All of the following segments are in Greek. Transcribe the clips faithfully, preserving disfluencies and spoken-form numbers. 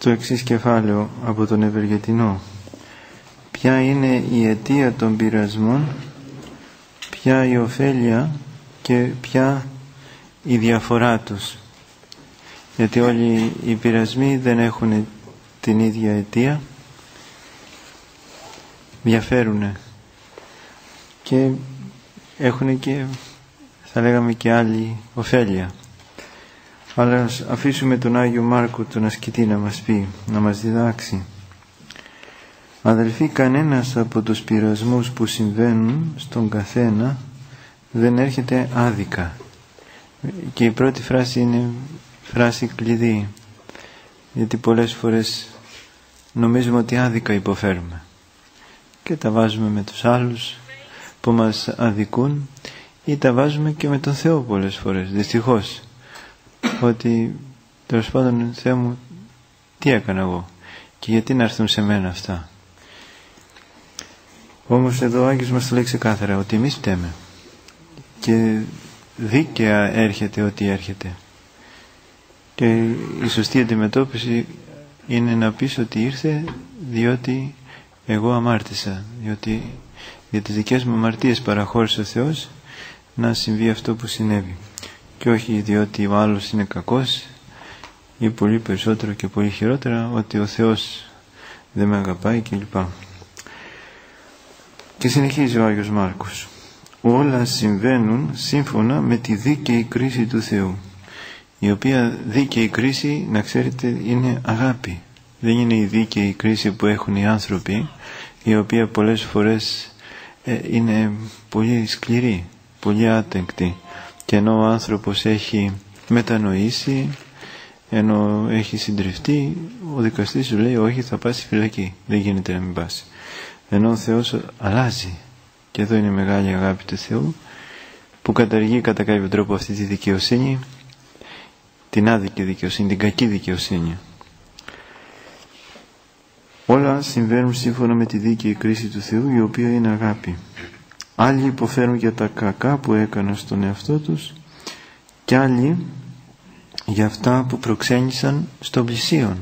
το εξής κεφάλαιο από τον Ευεργετινό. Ποια είναι η αιτία των πειρασμών, ποια η ωφέλεια και ποια η διαφορά τους. Γιατί όλοι οι πειρασμοί δεν έχουν την ίδια αιτία, διαφέρουν και έχουν και, θα λέγαμε, και άλλη ωφέλεια. Αλλά ας αφήσουμε τον Άγιο Μάρκο τον ασκητή να μας πει, να μας διδάξει. Αδελφοί, κανένας από τους πειρασμούς που συμβαίνουν στον καθένα δεν έρχεται άδικα. Και η πρώτη φράση είναι φράση κλειδί, γιατί πολλές φορές νομίζουμε ότι άδικα υποφέρουμε και τα βάζουμε με τους άλλους που μας αδικούν ή τα βάζουμε και με τον Θεό πολλές φορές, δυστυχώς, ότι τέλος πάντων, Θεέ μου, τι έκανα εγώ και γιατί να έρθουν σε μένα αυτά. Όμως εδώ ο Άγιος μας το λέει ξεκάθαρα ότι εμείς φταίμε και δίκαια έρχεται ό,τι έρχεται, και η σωστή αντιμετώπιση είναι να πεις ότι ήρθε διότι εγώ αμάρτησα, διότι για τις δικές μου αμαρτίες παραχώρησε ο Θεός να συμβεί αυτό που συνέβη, και όχι διότι ο άλλος είναι κακός ή πολύ περισσότερο και πολύ χειρότερα, ότι ο Θεός δεν με αγαπάει κλπ. Και συνεχίζει ο Άγιος Μάρκος. Όλα συμβαίνουν σύμφωνα με τη δίκαιη κρίση του Θεού, η οποία δίκαιη κρίση, να ξέρετε, είναι αγάπη. Δεν είναι η δίκαιη κρίση που έχουν οι άνθρωποι, η οποία πολλές φορές ε, είναι πολύ σκληρή, πολύ άτεγκτη, και ενώ ο άνθρωπος έχει μετανοήσει, ενώ έχει συντριφτεί, ο δικαστής σου λέει όχι, θα πας στη φυλακή, δεν γίνεται να μην πας. Ενώ ο Θεός αλλάζει, και εδώ είναι η μεγάλη αγάπη του Θεού, που καταργεί κατά κάποιο τρόπο αυτή τη δικαιοσύνη, την άδικη δικαιοσύνη, την κακή δικαιοσύνη. Όλα συμβαίνουν σύμφωνα με τη δίκαιη κρίση του Θεού, η οποία είναι αγάπη. Άλλοι υποφέρουν για τα κακά που έκαναν στον εαυτό τους, και άλλοι για αυτά που προξένησαν στον πλησίον.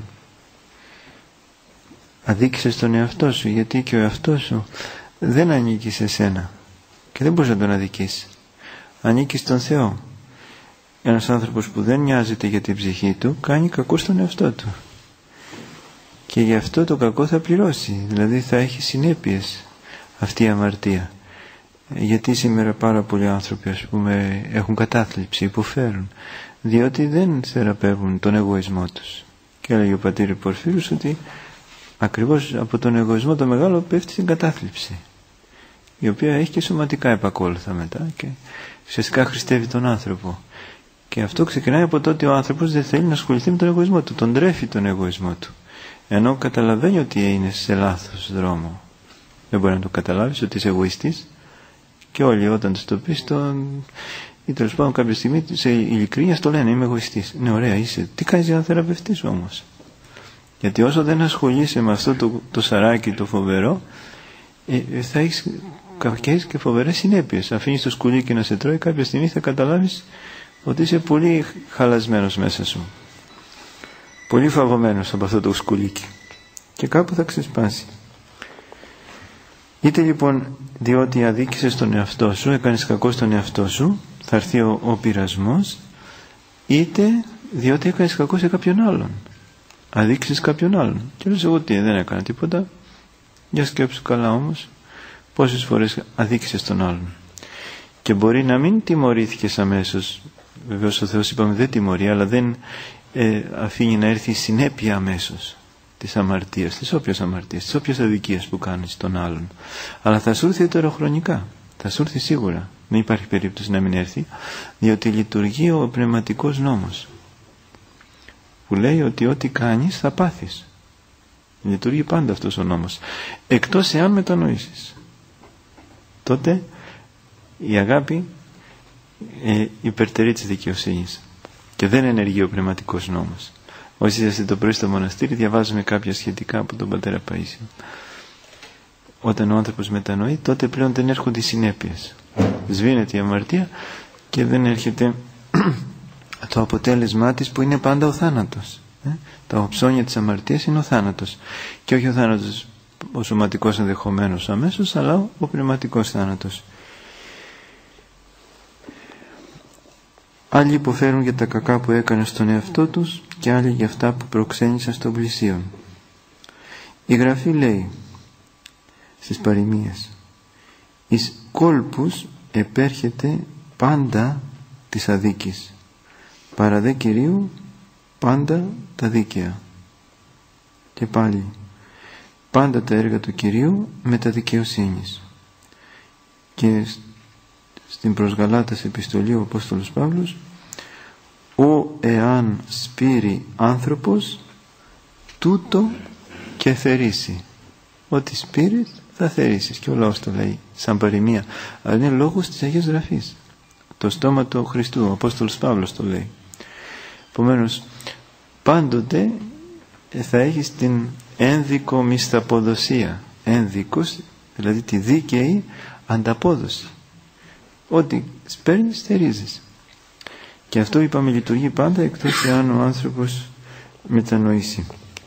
Αδίκησες τον εαυτό σου, γιατί και ο εαυτός σου δεν ανήκει σε σένα και δεν μπορείς να τον αδικήσεις. Ανήκει στον Θεό. Ένας άνθρωπος που δεν νοιάζεται για την ψυχή του κάνει κακό στον εαυτό του, και γι' αυτό το κακό θα πληρώσει, δηλαδή θα έχει συνέπειες αυτή η αμαρτία. Γιατί σήμερα πάρα πολλοί άνθρωποι, ας πούμε, έχουν κατάθλιψη, υποφέρουν, διότι δεν θεραπεύουν τον εγωισμό τους. Και έλεγε ο πατήρ Πορφύρος ότι ακριβώς από τον εγωισμό το μεγάλο πέφτει στην κατάθλιψη, η οποία έχει και σωματικά επακόλουθα μετά και ουσιαστικά χρηστεύει τον άνθρωπο. Και αυτό ξεκινάει από το ότι ο άνθρωπος δεν θέλει να ασχοληθεί με τον εγωισμό του, τον τρέφει τον εγωισμό του, ενώ καταλαβαίνει ότι είναι σε λάθος δρόμο. Δεν μπορεί να το καταλάβεις ότι είσαι εγωιστής, και όλοι όταν τους το πεις τον... ή τέλος πάντων κάποια στιγμή σε ειλικρίνεια το λένε είμαι εγωιστής. Ναι, ωραία είσαι, τι κάνεις για να θεραπευτείς όμως? Γιατί όσο δεν ασχολείσαι με αυτό το, το σαράκι το φοβερό, ε, θα έχεις κακές και φοβερές συνέπειες. Αφήνεις το σκουλίκι να σε τρώει, κάποια στιγμή θα καταλάβεις ότι είσαι πολύ χαλασμένος μέσα σου, πολύ φαγωμένος από αυτό το σκουλίκι, και κάπου θα ξεσπάσει. Είτε λοιπόν διότι αδίκησες τον εαυτό σου, έκανες κακό στον εαυτό σου, θα έρθει ο, ο πειρασμός, είτε διότι έκανες κακό σε κάποιον άλλον, αδίκησες κάποιον άλλον και λες εγώ τι, δεν έκανα τίποτα. Για σκέψου καλά όμως πόσες φορές αδίκησες τον άλλον, και μπορεί να μην τιμωρήθηκες αμέσως. Βεβαίως ο Θεός, είπαμε, δεν τιμωρεί, αλλά δεν ε, αφήνει να έρθει η συνέπεια αμέσως της αμαρτίας, της όποιας αμαρτίας, της όποιας αδικίας που κάνεις τον άλλον. Αλλά θα σου έρθει ετεροχρονικά, θα σου έρθει σίγουρα, δεν υπάρχει περίπτωση να μην έρθει, διότι λειτουργεί ο πνευματικός νόμος που λέει ότι ό,τι κάνεις θα πάθεις. Λειτουργεί πάντα αυτός ο νόμος, εκτός εάν μετανοήσεις. Τότε η αγάπη ε, υπερτερεί της δικαιοσύνης και δεν ενεργεί ο πνευματικός νόμος. Όσοι είσαστε το πρωί στο μοναστήρι, διαβάζουμε κάποια σχετικά από τον πατέρα Παΐσιο. Όταν ο άνθρωπος μετανοεί, τότε πλέον δεν έρχονται οι συνέπειες. Σβήνεται η αμαρτία και δεν έρχεται το αποτέλεσμά της, που είναι πάντα ο θάνατος. Ε? Τα οψώνια της αμαρτίας είναι ο θάνατος. Και όχι ο θάνατος ο σωματικός ενδεχομένως αμέσως, αλλά ο πνευματικός θάνατος. Άλλοι υποφέρουν για τα κακά που έκαναν στον εαυτό τους και άλλοι για αυτά που προξένησαν στον πλησίον. Η Γραφή λέει στις παροιμίες: «Εις κόλπους επέρχεται πάντα της αδίκης, παρά δε Κυρίου πάντα τα δίκαια». Και πάλι, πάντα τα έργα του Κυρίου με τα δικαιοσύνης. Και στην προς Γαλάτας επιστολή ο Απόστολος Παύλος: «Ο εάν σπείρει άνθρωπος, τούτο και θερήσει». Ό,τι σπείρεις θα θερήσεις. Και ο λόγος το λέει σαν παροιμία, αλλά είναι λόγος της Αγίας Γραφής. Το στόμα του Χριστού, ο Απόστολος Παύλος το λέει. Επομένως, πάντοτε θα έχεις την ένδικο μισθαποδοσία. Ένδικος, δηλαδή τη δίκαιη ανταπόδοση. Ό,τι σπέρνεις θερίζεις. Και αυτό, είπαμε, λειτουργεί πάντα, εκτός εάν ο άνθρωπος μετανοήσει.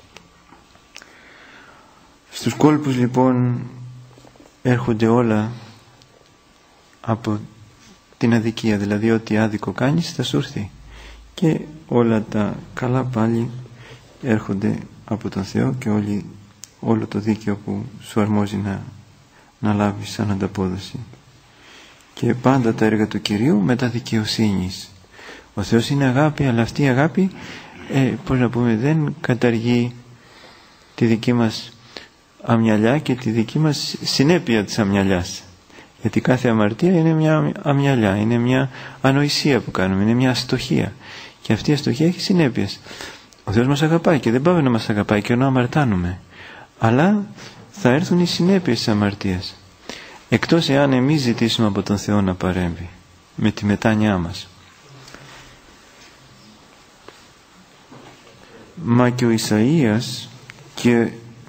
Στους κόλπους λοιπόν έρχονται όλα από την αδικία, δηλαδή ό,τι άδικο κάνεις θα σου έρθει, και όλα τα καλά πάλι έρχονται από τον Θεό, και όλη, όλο το δίκαιο που σου αρμόζει να, να λάβεις σαν ανταπόδοση. Και πάντα τα έργα του Κυρίου με τα δικαιοσύνης. Ο Θεός είναι αγάπη, αλλά αυτή η αγάπη ε, πώς να πούμε, δεν καταργεί τη δική μας αμυαλιά και τη δική μας συνέπεια της αμυαλιάς. Γιατί κάθε αμαρτία είναι μια αμυαλιά, είναι μια ανοησία που κάνουμε, είναι μια αστοχία. Και αυτή η αστοχία έχει συνέπειες. Ο Θεός μας αγαπάει και δεν πάει να μας αγαπάει και ενώ αμαρτάνουμε. Αλλά θα έρθουν οι συνέπειες της αμαρτίας. Εκτός εάν εμείς ζητήσουμε από τον Θεό να παρέμβει με τη μετάνοιά μας. Μα και ο Ισαΐας και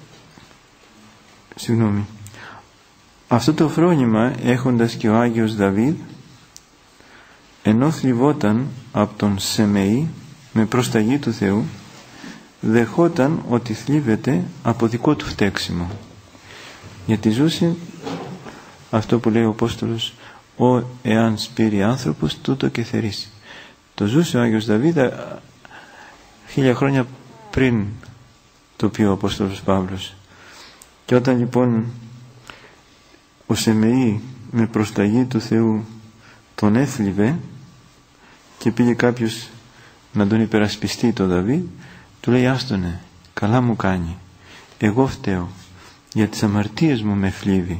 συγγνώμη αυτό το φρόνημα έχοντας και ο Άγιος Δαβίδ, ενώ θλιβόταν από τον Σεμεή με προσταγή του Θεού, δεχόταν ότι θλίβεται από δικό του φταίξιμο, γιατί ζούσε αυτό που λέει ο Απόστολος: «Ο εάν σπείρει άνθρωπος, τούτο και θερήσει». Το ζούσε ο Άγιος Δαβίδ χίλια χρόνια πριν το πει ο Απόστολος Παύλος. Και όταν λοιπόν ο Σεμεή με προσταγή του Θεού τον έθλιβε και πήγε κάποιος να τον υπερασπιστεί τον Δαβίδ, του λέει: «Άστονε, καλά μου κάνει, εγώ φταίω, για τις αμαρτίες μου με θλίβει».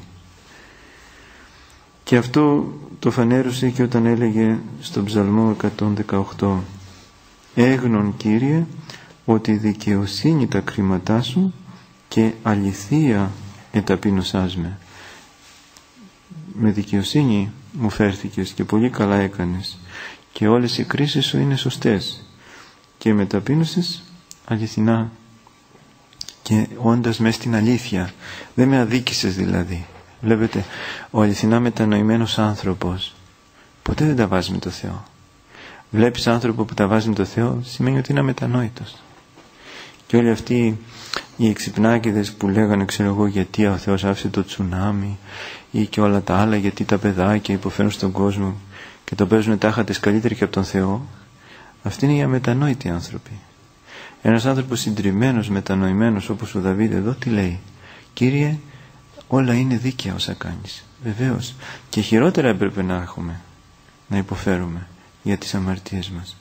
Και αυτό το φανέρωσε και όταν έλεγε στον Ψαλμό εκατόν δεκαοκτώ: «Έγνον, Κύριε, ότι δικαιοσύνη τα κρίματά σου και αληθεία εταπείνωσάς με». Με δικαιοσύνη μου φέρθηκες και πολύ καλά έκανες, και όλες οι κρίσεις σου είναι σωστές, και με ταπείνωσες αληθινά και όντας μες στην αλήθεια. Δεν με αδίκησες δηλαδή. Βλέπετε, ο αληθινά μετανοημένος άνθρωπος ποτέ δεν τα βάζει με το Θεό. Βλέπεις άνθρωπο που τα βάζει με το Θεό, σημαίνει ότι είναι αμετανόητος. Και όλοι αυτοί οι εξυπνάκηδες που λέγανε, ξέρω εγώ, γιατί ο Θεός άφησε το τσουνάμι ή και όλα τα άλλα, γιατί τα παιδάκια υποφέρουν στον κόσμο και το παίζουν τάχατες καλύτεροι και από τον Θεό, αυτοί είναι οι αμετανόητοι άνθρωποι. Ένας άνθρωπος συντριμμένος, μετανοημένος όπως ο Δαβίδ εδώ, τι λέει? «Κύριε, όλα είναι δίκαια όσα κάνεις». Βεβαίως, και χειρότερα έπρεπε να έχουμε, να υποφέρουμε για τις αμαρτίες μας.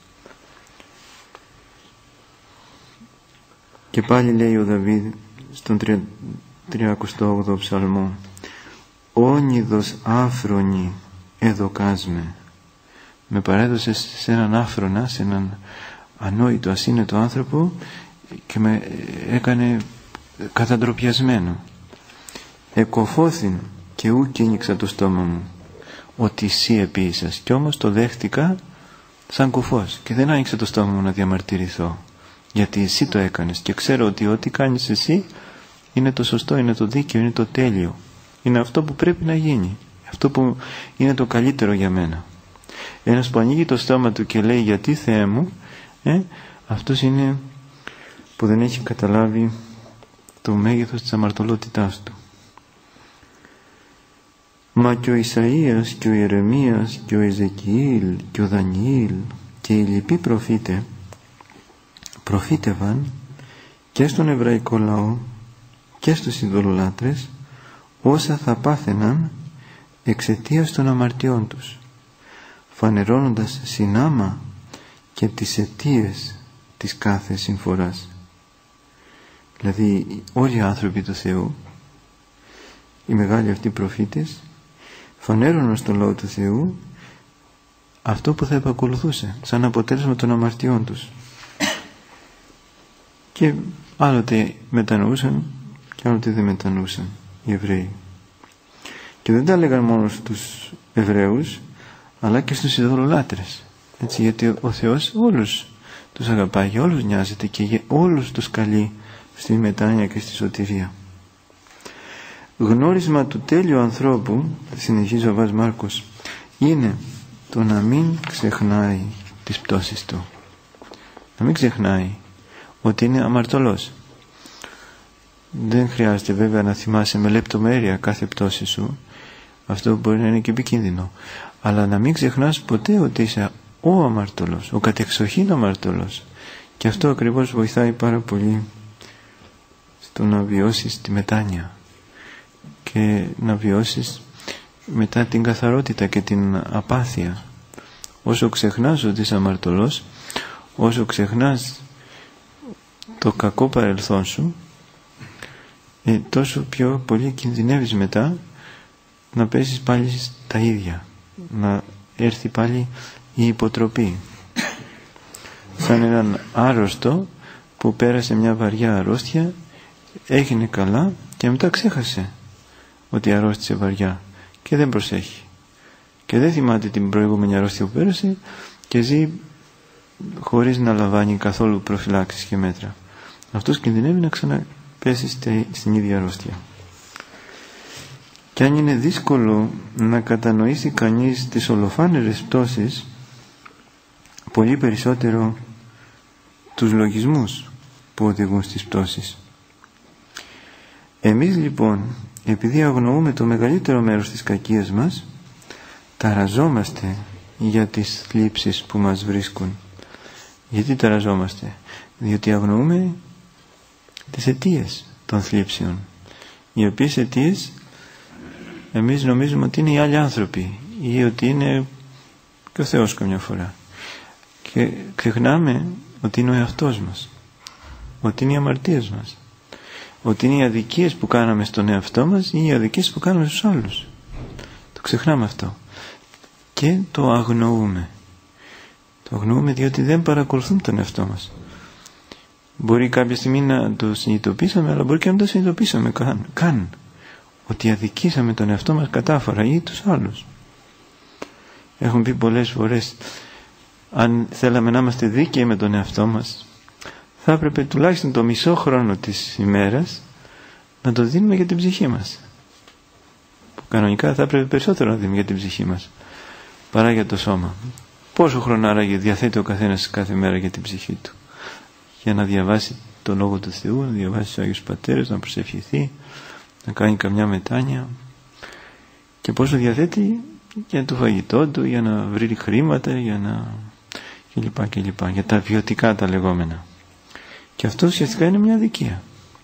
Και πάλι λέει ο Δαβίδ στον τριακοστό όγδοο ψαλμό: «Όνειδος άφρονη εδοκάσμε». Με παρέδωσες σε έναν άφρονα, σε έναν ανόητο, ασύνετο άνθρωπο, και με έκανε καταντροπιασμένο. «Εκοφώθην και ου κίνηξα το στόμα μου, ότι εσύ επίησας». Κι όμως το δέχτηκα σαν κουφός και δεν άνοιξε το στόμα μου να διαμαρτυρηθώ, γιατί εσύ το έκανες και ξέρω ότι ό,τι κάνεις εσύ είναι το σωστό, είναι το δίκαιο, είναι το τέλειο, είναι αυτό που πρέπει να γίνει, αυτό που είναι το καλύτερο για μένα. Ένας που ανοίγει το στόμα του και λέει «γιατί Θεέ μου», ε, αυτός είναι που δεν έχει καταλάβει το μέγεθος της αμαρτωλότητάς του. Μα και ο Ισαΐας και ο Ιερεμίας και ο Εζεκιήλ και ο Δανιήλ και οι λοιποί προφήτε προφήτευαν και στον εβραϊκό λαό και στους ειδωλολάτρες όσα θα πάθαιναν εξαιτίας των αμαρτιών τους, φανερώνοντας συνάμα και τις αιτίες της κάθε συμφοράς. Δηλαδή όλοι οι άνθρωποι του Θεού, οι μεγάλοι αυτοί προφήτες, φανέρωναν στον λαό του Θεού αυτό που θα επακολουθούσε σαν αποτέλεσμα των αμαρτιών τους. Και άλλοτε μετανοούσαν και άλλοτε δεν μετανοούσαν οι Εβραίοι. Και δεν τα λέγαν μόνο στους Εβραίους, αλλά και στους ειδωλολάτρες. Έτσι, γιατί ο Θεός όλους τους αγαπάει, για όλους νοιάζεται και για όλους τους καλεί στη μετάνοια και στη σωτηρία. Γνώρισμα του τέλειου ανθρώπου, συνεχίζει ο Βάς Μάρκος, είναι το να μην ξεχνάει τις πτώσεις του. Να μην ξεχνάει ότι είναι αμαρτωλός. Δεν χρειάζεται βέβαια να θυμάσαι με λεπτομέρεια κάθε πτώση σου. Αυτό μπορεί να είναι και επικίνδυνο. Αλλά να μην ξεχνάς ποτέ ότι είσαι ο αμαρτωλός, ο κατεξοχήν αμαρτωλός. Και αυτό ακριβώς βοηθάει πάρα πολύ στο να βιώσεις τη μετάνοια και να βιώσεις μετά την καθαρότητα και την απάθεια. Όσο ξεχνάς ότι είσαι αμαρτωλός, όσο ξεχνάς το κακό παρελθόν σου, ε, τόσο πιο πολύ κινδυνεύεις μετά να πέσεις πάλι τα ίδια, να έρθει πάλι η υποτροπή, σαν έναν άρρωστο που πέρασε μια βαριά αρρώστια, έγινε καλά και μετά ξέχασε ότι αρρώστησε βαριά και δεν προσέχει και δεν θυμάται την προηγούμενη αρρώστια που πέρασε και ζει χωρίς να λαμβάνει καθόλου προφυλάξεις και μέτρα. Αυτός κινδυνεύει να ξαναπέσει στην ίδια αρρώστια. Και αν είναι δύσκολο να κατανοήσει κανείς τις ολοφάνερες πτώσεις, πολύ περισσότερο τους λογισμούς που οδηγούν στις πτώσεις. Εμείς λοιπόν, επειδή αγνοούμε το μεγαλύτερο μέρος της κακίας μας, ταραζόμαστε για τις θλίψεις που μας βρίσκουν. Γιατί ταραζόμαστε? Διότι αγνοούμε τις αιτίες των θλίψεων, οι οποίες αιτίες εμείς νομίζουμε ότι είναι οι άλλοι άνθρωποι ή ότι είναι και ο Θεός καμιά φορά, και ξεχνάμε ότι είναι ο εαυτός μας, ότι είναι οι αμαρτίες μας, ότι είναι οι αδικίες που κάναμε στον εαυτό μας ή οι αδικίες που κάναμε στους άλλους. Το ξεχνάμε αυτό και το αγνοούμε. Το αγνοούμε διότι δεν παρακολουθούμε τον εαυτό μας. Μπορεί κάποια στιγμή να το συνειδητοποιήσαμε, αλλά μπορεί και να το συνειδητοποιήσαμε καν, καν ότι αδικήσαμε τον εαυτό μας κατάφορα ή τους άλλους. Έχουμε πει πολλές φορές, αν θέλαμε να είμαστε δίκαιοι με τον εαυτό μας, θα έπρεπε τουλάχιστον το μισό χρόνο της ημέρας να το δίνουμε για την ψυχή μας, που κανονικά θα έπρεπε περισσότερο να δίνουμε για την ψυχή μας παρά για το σώμα. Πόσο χρόνο άραγε διαθέτει ο καθένας κάθε μέρα για την ψυχή του? Για να διαβάσει το Λόγο του Θεού, να διαβάσει τους Άγιους Πατέρες, να προσευχηθεί, να κάνει καμιά μετάνοια, και πόσο διαθέτει για το φαγητό του, για να βρει χρήματα, για να κλπ, κλπ, για τα βιωτικά τα λεγόμενα. Και αυτό ουσιαστικά είναι μια αδικία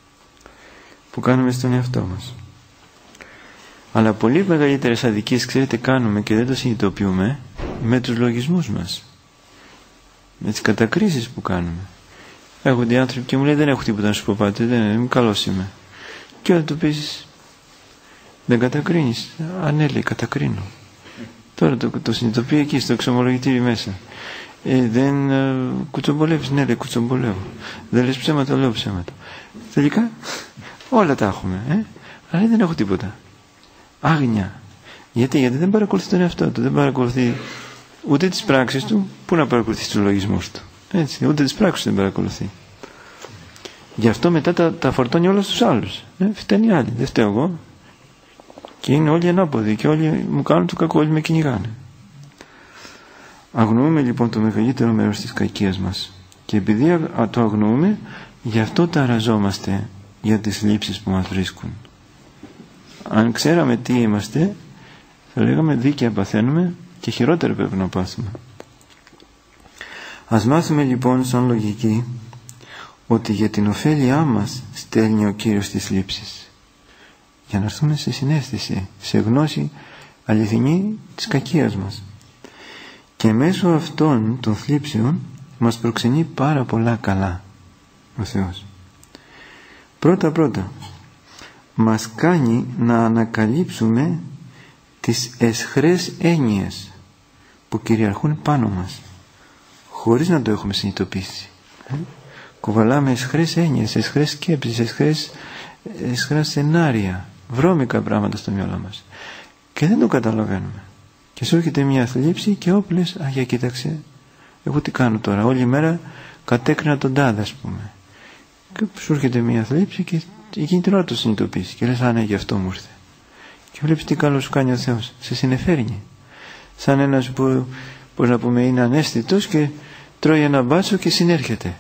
που κάνουμε στον εαυτό μας. Αλλά πολύ μεγαλύτερες αδικίες, ξέρετε, κάνουμε και δεν το συνειδητοποιούμε με τους λογισμούς μας, με τις κατακρίσεις που κάνουμε. Έρχονται οι άνθρωποι και μου λέει, δεν έχω τίποτα να σου πω, πάτε, δεν είμαι, καλός είμαι. Και όταν του πεις, δεν κατακρίνεις? Α, ναι, λέει, κατακρίνω. Τώρα το, το συνειδητοποιεί εκεί στο εξομολογητήρι μέσα. Ε, δεν ε, κουτσομπολεύεις? Ναι, λέει, κουτσομπολεύω. Δεν λες ψέματα? Λέω ψέματα. Τελικά όλα τα έχουμε, ε? αλλά δεν έχω τίποτα. Άγνοια. Γιατί, γιατί δεν παρακολουθεί τον εαυτό του, δεν παρακολουθεί ούτε τις πράξεις του. Πού να παρακολουθεί τους λογισμούς του? Έτσι, ούτε τις πράξεις δεν παρακολουθεί. Γι' αυτό μετά τα, τα φορτώνει όλα στους άλλους. Ε, φταίνει οι άλλοι, δεν φταίω εγώ. Και είναι όλοι ανάποδοι και όλοι μου κάνουν το κακό, όλοι με κυνηγάνε. Αγνοούμε λοιπόν το μεγαλύτερο μέρος της κακίας μας. Και επειδή το αγνοούμε, Γι' αυτό ταραζόμαστε για τις λήψεις που μας βρίσκουν. Αν ξέραμε τι είμαστε, θα λέγαμε δίκαια παθαίνουμε και χειρότερα πρέπει να πάθουμε. Ας μάθουμε λοιπόν σαν λογική ότι για την ωφέλειά μας στέλνει ο Κύριος τις λήψεις, για να έρθουμε σε συναίσθηση, σε γνώση αληθινή της κακίας μας, και μέσω αυτών των θλίψεων μας προξενεί πάρα πολλά καλά ο Θεός. Πρώτα πρώτα μας κάνει να ανακαλύψουμε τις αισχρές έννοιες που κυριαρχούν πάνω μας, χωρίς να το έχουμε συνειδητοποιήσει. ε? Κουβαλάμε αισχρές έννοιες, αισχρές σκέψεις, αισχρές, αισχρά σενάρια, βρώμικα πράγματα στο μυαλό μας και δεν το καταλαβαίνουμε. Και σου έρχεται μια θλίψη και όπου λες, α, για κοίταξε, εγώ τι κάνω τώρα, όλη μέρα κατέκρινα τον τάδε, ας πούμε, και σου έρχεται μια θλίψη και εκείνη την ώρα το συνειδητοποιήσει και λες, α, ναι, γι' αυτό μου ήρθε. Και βλέπεις τι καλό σου κάνει ο Θεός, σε συνεφέρνει, σαν ένας που, πώς να πούμε, είναι ανέστητος και τρώει ένα μπάτσο και συνέρχεται.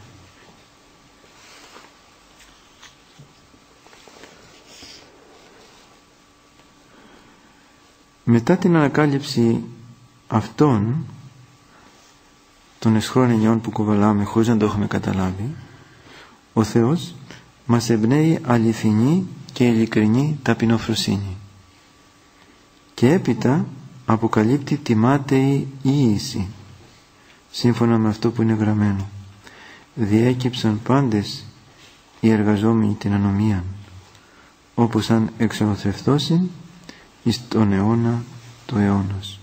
Μετά την ανακάλυψη αυτών των αισχρών εννοιών που κουβαλάμε χωρίς να το έχουμε καταλάβει, ο Θεός μας εμπνέει αληθινή και ειλικρινή ταπεινοφροσύνη και έπειτα αποκαλύπτει τη μάταιη ίηση, σύμφωνα με αυτό που είναι γραμμένο. Διέκυψαν πάντες οι εργαζόμενοι την ανομίαν, όπως αν εξολοθρευτώσιν εις τον αιώνα του αιώνος.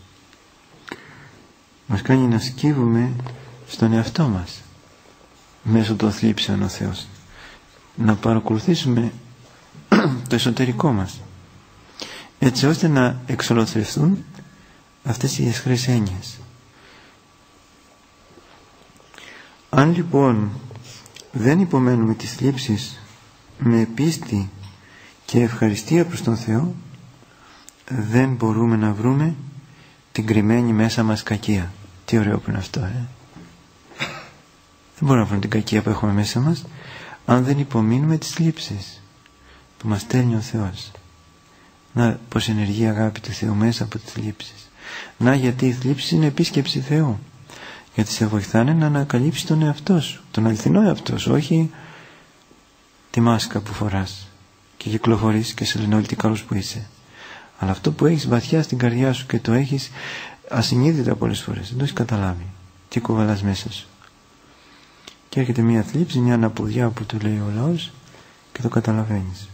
Μας κάνει να σκύβουμε στον εαυτό μας μέσω των θλίψεων ο Θεός, να παρακολουθήσουμε το εσωτερικό μας, έτσι ώστε να εξολοθρευτούν αυτές οι αισχρές έννοιες. Αν λοιπόν δεν υπομένουμε τις θλίψεις με πίστη και ευχαριστία προς τον Θεό, δεν μπορούμε να βρούμε την κρυμμένη μέσα μας κακία. Τι ωραίο που είναι αυτό, ε? Δεν μπορούμε να βρούμε την κακία που έχουμε μέσα μας αν δεν υπομείνουμε τις θλίψεις που μας στέλνει ο Θεός. Να πως ενεργεί η αγάπη του Θεού μέσα από τις θλίψεις. Να, γιατί οι θλίψεις είναι επίσκεψη Θεού, γιατί σε βοηθάνε να ανακαλύψεις τον εαυτό σου, τον αληθινό εαυτό σου, όχι τη μάσκα που φοράς και κυκλοφορείς και σε λένε όλοι τι καλός που είσαι. Αλλά αυτό που έχεις βαθιά στην καρδιά σου και το έχεις ασυνείδητα πολλές φορές, δεν το έχεις καταλάβει, τι κουβαλάς μέσα σου. Και έρχεται μια θλίψη, μια αναποδιά που του λέει ο λαός και το καταλαβαίνεις.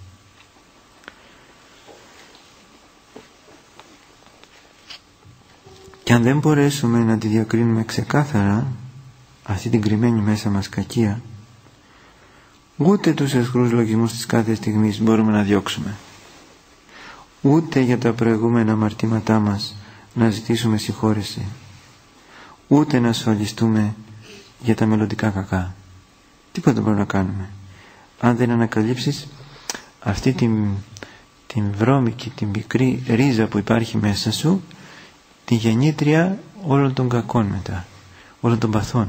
Και αν δεν μπορέσουμε να τη διακρίνουμε ξεκάθαρα αυτή την κρυμμένη μέσα μας κακία, ούτε τους αισχρούς λογισμούς της κάθε στιγμής μπορούμε να διώξουμε, ούτε για τα προηγούμενα αμαρτήματά μας να ζητήσουμε συγχώρεση, ούτε να ασφαλιστούμε για τα μελλοντικά κακά. Τίποτα μπορούμε να κάνουμε αν δεν ανακαλύψεις αυτή την, την βρώμικη, την μικρή ρίζα που υπάρχει μέσα σου, τη γεννήτρια όλων των κακών μετά, όλων των παθών.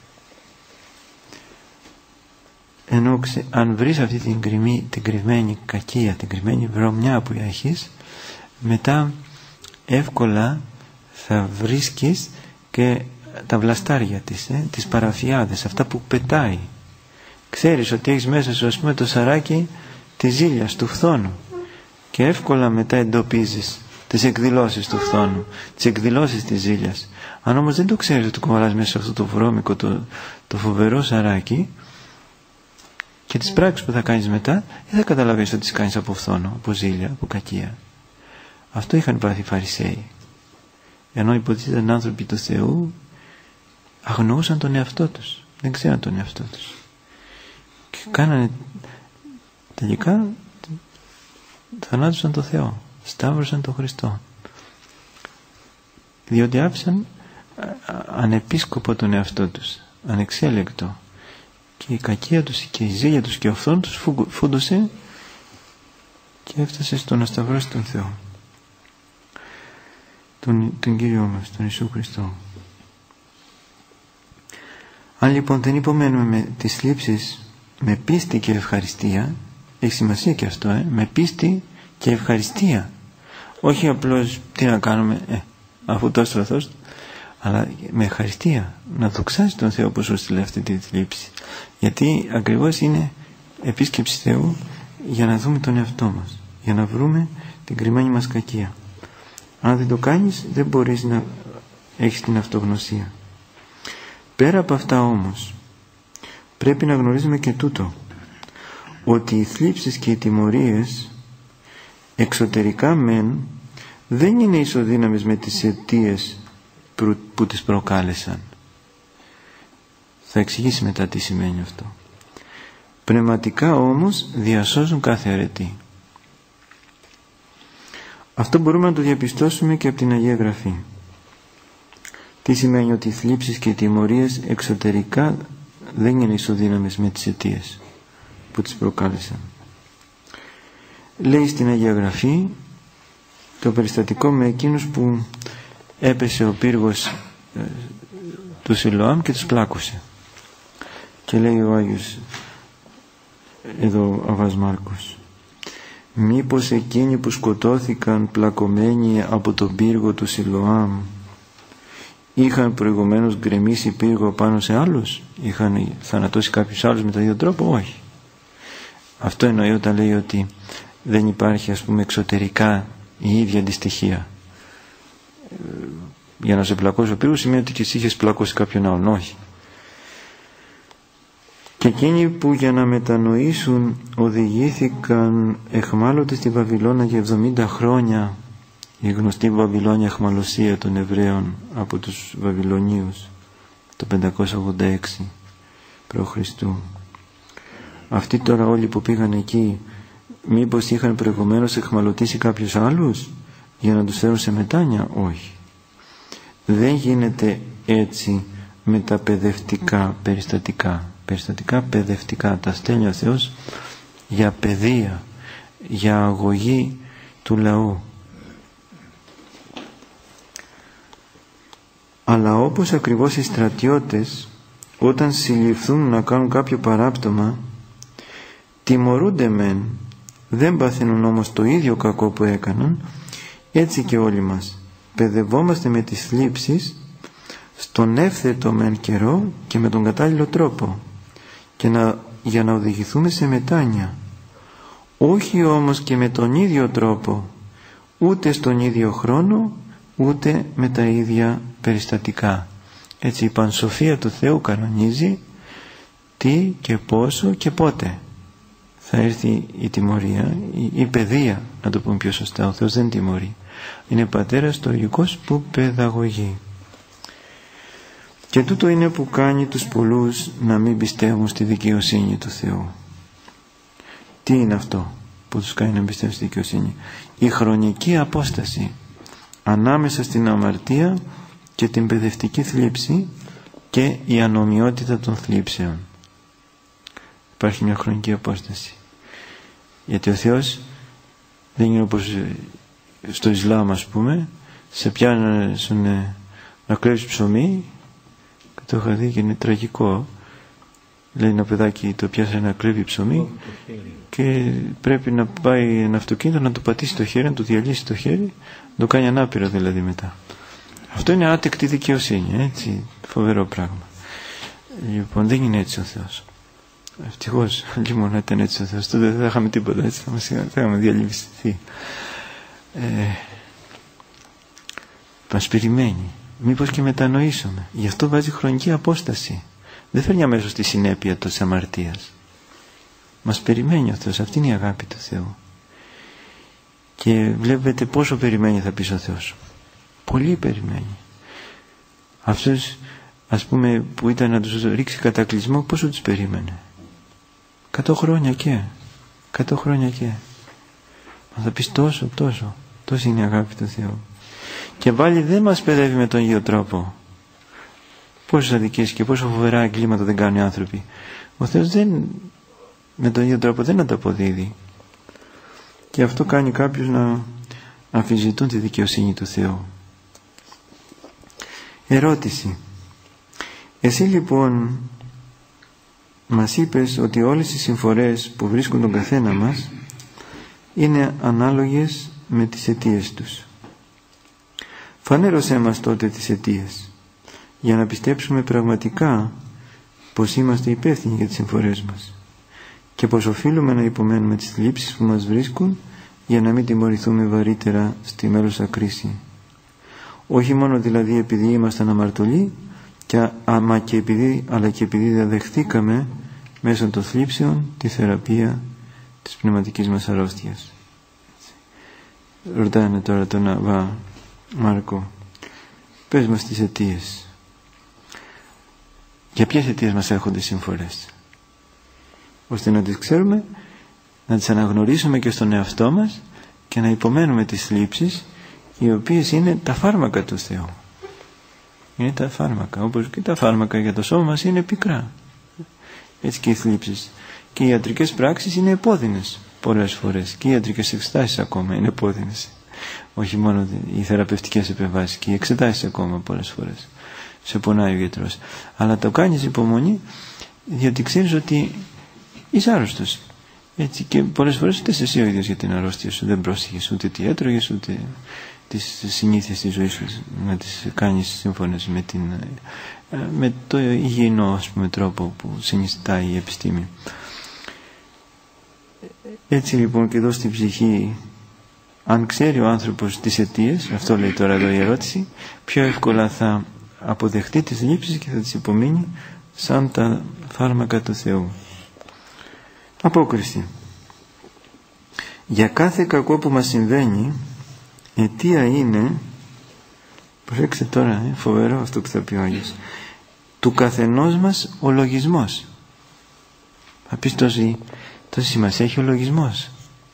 Ενώ αν βρεις αυτή την, κρυμμή, την κρυμμένη κακία, την κρυμμένη βρωμιά που έχεις, μετά εύκολα θα βρίσκεις και τα βλαστάρια της, ε, τις παραφιάδες, αυτά που πετάει. Ξέρεις ότι έχεις μέσα σου, ας πούμε, το σαράκι της ζήλιας, του φθόνου, και εύκολα μετά εντοπίζεις τις εκδηλώσεις του φθόνου, τις εκδηλώσεις της ζήλιας. Αν όμως δεν το ξέρεις ότι κουβαλάς μέσα αυτό το βρώμικο, το, το φοβερό σαράκι, και τις πράξεις που θα κάνεις μετά, δεν θα καταλαβαίνεις ότι τις κάνεις από φθόνο, από ζήλια, από κακία. Αυτό είχαν πάθει οι Φαρισαίοι. Ενώ υποτίθεταν άνθρωποι του Θεού, αγνοούσαν τον εαυτό τους, δεν ξέραν τον εαυτό τους, και κάνανε τελικά, θανάτωσαν τον Θεό, σταύρωσαν τον Χριστό, διότι άφησαν ανεπίσκοπο τον εαυτό τους, ανεξέλεκτο, και η κακία τους και η ζήλια τους και ο φθόν τους φούντωσε και έφτασε στο να σταυρώσει τον Θεό, τον, τον Κύριό μας, τον Ιησού Χριστό. Αν λοιπόν δεν υπομένουμε με τις θλίψεις με πίστη και ευχαριστία, έχει σημασία και αυτό, ε, με πίστη και ευχαριστία. Όχι απλώς τι να κάνουμε, ε, αφού το άστρωθός, αλλά με ευχαριστία, να δοξάσει τον Θεό που σου στείλε αυτή τη θλίψη. Γιατί ακριβώς είναι επίσκεψη Θεού για να δούμε τον εαυτό μας, για να βρούμε την κρυμμένη μας κακία. Αν δεν το κάνεις, δεν μπορείς να έχεις την αυτογνωσία. Πέρα από αυτά όμως, πρέπει να γνωρίζουμε και τούτο, ότι οι θλίψεις και οι τιμωρίες εξωτερικά μεν δεν είναι ισοδύναμες με τις αιτίες που τις προκάλεσαν. Θα εξηγήσει μετά τι σημαίνει αυτό. Πνευματικά όμως διασώζουν κάθε αρετή. Αυτό μπορούμε να το διαπιστώσουμε και από την Αγία Γραφή. Τι σημαίνει ότι οι θλίψεις και οι τιμωρίες εξωτερικά δεν είναι ισοδύναμες με τις αιτίες που τις προκάλεσαν. Λέει στην Αγία Γραφή το περιστατικό με εκείνους που έπεσε ο πύργος ε, του Σιλοάμ και τους πλάκωσε. Και λέει ο Άγιος εδώ Αββάς Μάρκος, μήπως εκείνοι που σκοτώθηκαν πλακωμένοι από τον πύργο του Σιλοάμ είχαν προηγουμένως γκρεμίσει πύργο πάνω σε άλλους, είχαν θανατώσει κάποιους άλλους με τον ίδιο τρόπο? Όχι. Αυτό εννοεί όταν λέει ότι δεν υπάρχει, ας πούμε, εξωτερικά η ίδια αντιστοιχεία. Για να σε πλακώσει ο πύργος σημαίνει ότι και εσύ είχες πλακώσει κάποιον άλλον. Όχι. Και εκείνοι που για να μετανοήσουν οδηγήθηκαν εχμάλωτοι στη Βαβυλώνα για εβδομήντα χρόνια, η γνωστή Βαβυλώνια εχμαλωσία των Εβραίων από τους Βαβυλωνίους το πεντακόσια ογδόντα έξι π.Χ. Αυτοί τώρα όλοι που πήγαν εκεί, μήπως είχαν προηγουμένως εχμαλωτήσει κάποιους άλλους για να τους φέρουν σε μετάνοια? Όχι. Δεν γίνεται έτσι με τα παιδευτικά περιστατικά. Περιστατικά παιδευτικά τα στέλνει ο Θεός για παιδεία, για αγωγή του λαού. Αλλά όπως ακριβώς οι στρατιώτες όταν συλληφθούν να κάνουν κάποιο παράπτωμα τιμωρούνται μεν, δεν παθαίνουν όμως το ίδιο κακό που έκαναν, έτσι και όλοι μας παιδευόμαστε με τις θλίψεις στον εύθετο μεν καιρό και με τον κατάλληλο τρόπο και να, για να οδηγηθούμε σε μετάνοια, όχι όμως και με τον ίδιο τρόπο, ούτε στον ίδιο χρόνο, ούτε με τα ίδια περιστατικά. Έτσι η πανσοφία του Θεού κανονίζει τι και πόσο και πότε θα έρθει η τιμωρία, η, η παιδεία, να το πούμε πιο σωστά. Ο Θεός δεν τιμωρεί, είναι πατέρας στοργικός που παιδαγωγεί. Και τούτο είναι που κάνει τους πολλούς να μην πιστεύουν στη δικαιοσύνη του Θεού. Τι είναι αυτό που τους κάνει να μην πιστεύουν στη δικαιοσύνη? Η χρονική απόσταση ανάμεσα στην αμαρτία και την παιδευτική θλίψη και η ανομοιότητα των θλίψεων. Υπάρχει μια χρονική απόσταση. Γιατί ο Θεός δεν είναι όπως στο Ισλάμ, ας πούμε, σε πιάνουν να κλέβεις ψωμί. Το είχα δει και είναι τραγικό. Λέει ένα παιδάκι, το πιάσε να κλέβει ψωμί και πρέπει να πάει ένα αυτοκίνητο να του πατήσει το χέρι, να του διαλύσει το χέρι, να το κάνει ανάπηρο δηλαδή μετά. Αυτό είναι άτεκτη δικαιοσύνη, έτσι, φοβερό πράγμα. Λοιπόν, δεν είναι έτσι ο Θεός. Ευτυχώς, λοιπόν, να ήταν έτσι ο Θεός, τότε δεν θα είχαμε τίποτα, έτσι, θα, μας, θα είχαμε διαλυστεί. Ε, μας περιμένει. Μήπως και μετανοήσουμε. Γι' αυτό βάζει χρονική απόσταση. Δεν φέρνει αμέσως τη συνέπεια της αμαρτίας. Μας περιμένει ο Θεός. Αυτή είναι η αγάπη του Θεού. Και βλέπετε πόσο περιμένει, θα πει ο Θεός. Πολύ περιμένει. Αυτός, ας πούμε, που ήταν να τους ρίξει κατακλυσμό, πόσο τους περίμενε? Εκατό χρόνια και. Εκατό χρόνια και. Μα θα πεις τόσο, τόσο. Τόσο είναι η αγάπη του Θεού. Και πάλι δεν μας παιδεύει με τον ίδιο τρόπο. Πόσες αδικίες και πόσο φοβερά εγκλήματα δεν κάνουν οι άνθρωποι. Ο Θεός δεν, με τον ίδιο τρόπο δεν ανταποδίδει. Και αυτό κάνει κάποιους να αμφισβητούν τη δικαιοσύνη του Θεού. Ερώτηση. Εσύ λοιπόν μας είπες ότι όλες οι συμφορές που βρίσκουν τον καθένα μας είναι ανάλογες με τις αιτίες τους. Φανέρωσέ μας τότε τις αιτίες, για να πιστέψουμε πραγματικά πως είμαστε υπεύθυνοι για τις συμφορές μας και πως οφείλουμε να υπομένουμε τις θλίψεις που μας βρίσκουν, για να μην τιμωρηθούμε βαρύτερα στη μέλουσα κρίση. Όχι μόνο δηλαδή επειδή ήμασταν αμαρτωλοί, και, άμα και επειδή, αλλά και επειδή διαδεχθήκαμε μέσω των θλίψεων τη θεραπεία της πνευματικής μας αρρώστιας. Ρωτάνε τώρα τον Αβά Μάρκο, πες μας τις αιτίες. Για ποιες αιτίες μας έρχονται οι συμφορές, ώστε να τις ξέρουμε, να τις αναγνωρίσουμε και στον εαυτό μας και να υπομένουμε τις θλίψεις, οι οποίες είναι τα φάρμακα του Θεού. Είναι τα φάρμακα, όπως και τα φάρμακα για το σώμα μας είναι πικρά. Έτσι και οι θλίψεις. Και οι ιατρικές πράξεις είναι επώδυνες πολλές φορές. Και οι ιατρικές εξετάσεις ακόμα είναι επώδυνες. Όχι μόνο οι θεραπευτικές επεμβάσεις, και οι εξετάσεις ακόμα πολλές φορές. Σε πονάει ο γιατρός. Αλλά το κάνεις υπομονή, διότι ξέρεις ότι είσαι άρρωστος. Έτσι, και πολλές φορές ούτε εσύ ο ίδιος για την αρρώστια σου δεν πρόσεχες ούτε τι έτρωγες, ούτε τις συνήθειες της ζωής σου να τις κάνεις σύμφωνες με, την, με το υγιεινό, ας πούμε, τρόπο που συνιστάει η επιστήμη. Έτσι λοιπόν και εδώ στην ψυχή, αν ξέρει ο άνθρωπος τις αιτίες, αυτό λέει τώρα εδώ η ερώτηση, πιο εύκολα θα αποδεχτεί τις λήψεις και θα τις υπομείνει σαν τα φάρμακα του Θεού. Απόκριση. Για κάθε κακό που μας συμβαίνει, αιτία είναι, προσέξτε τώρα, ε, φοβερό αυτό που θα πει ο Άγιος, του καθενός μας ο λογισμός. Θα πεις τόση, τόση σημασία έχει ο λογισμός.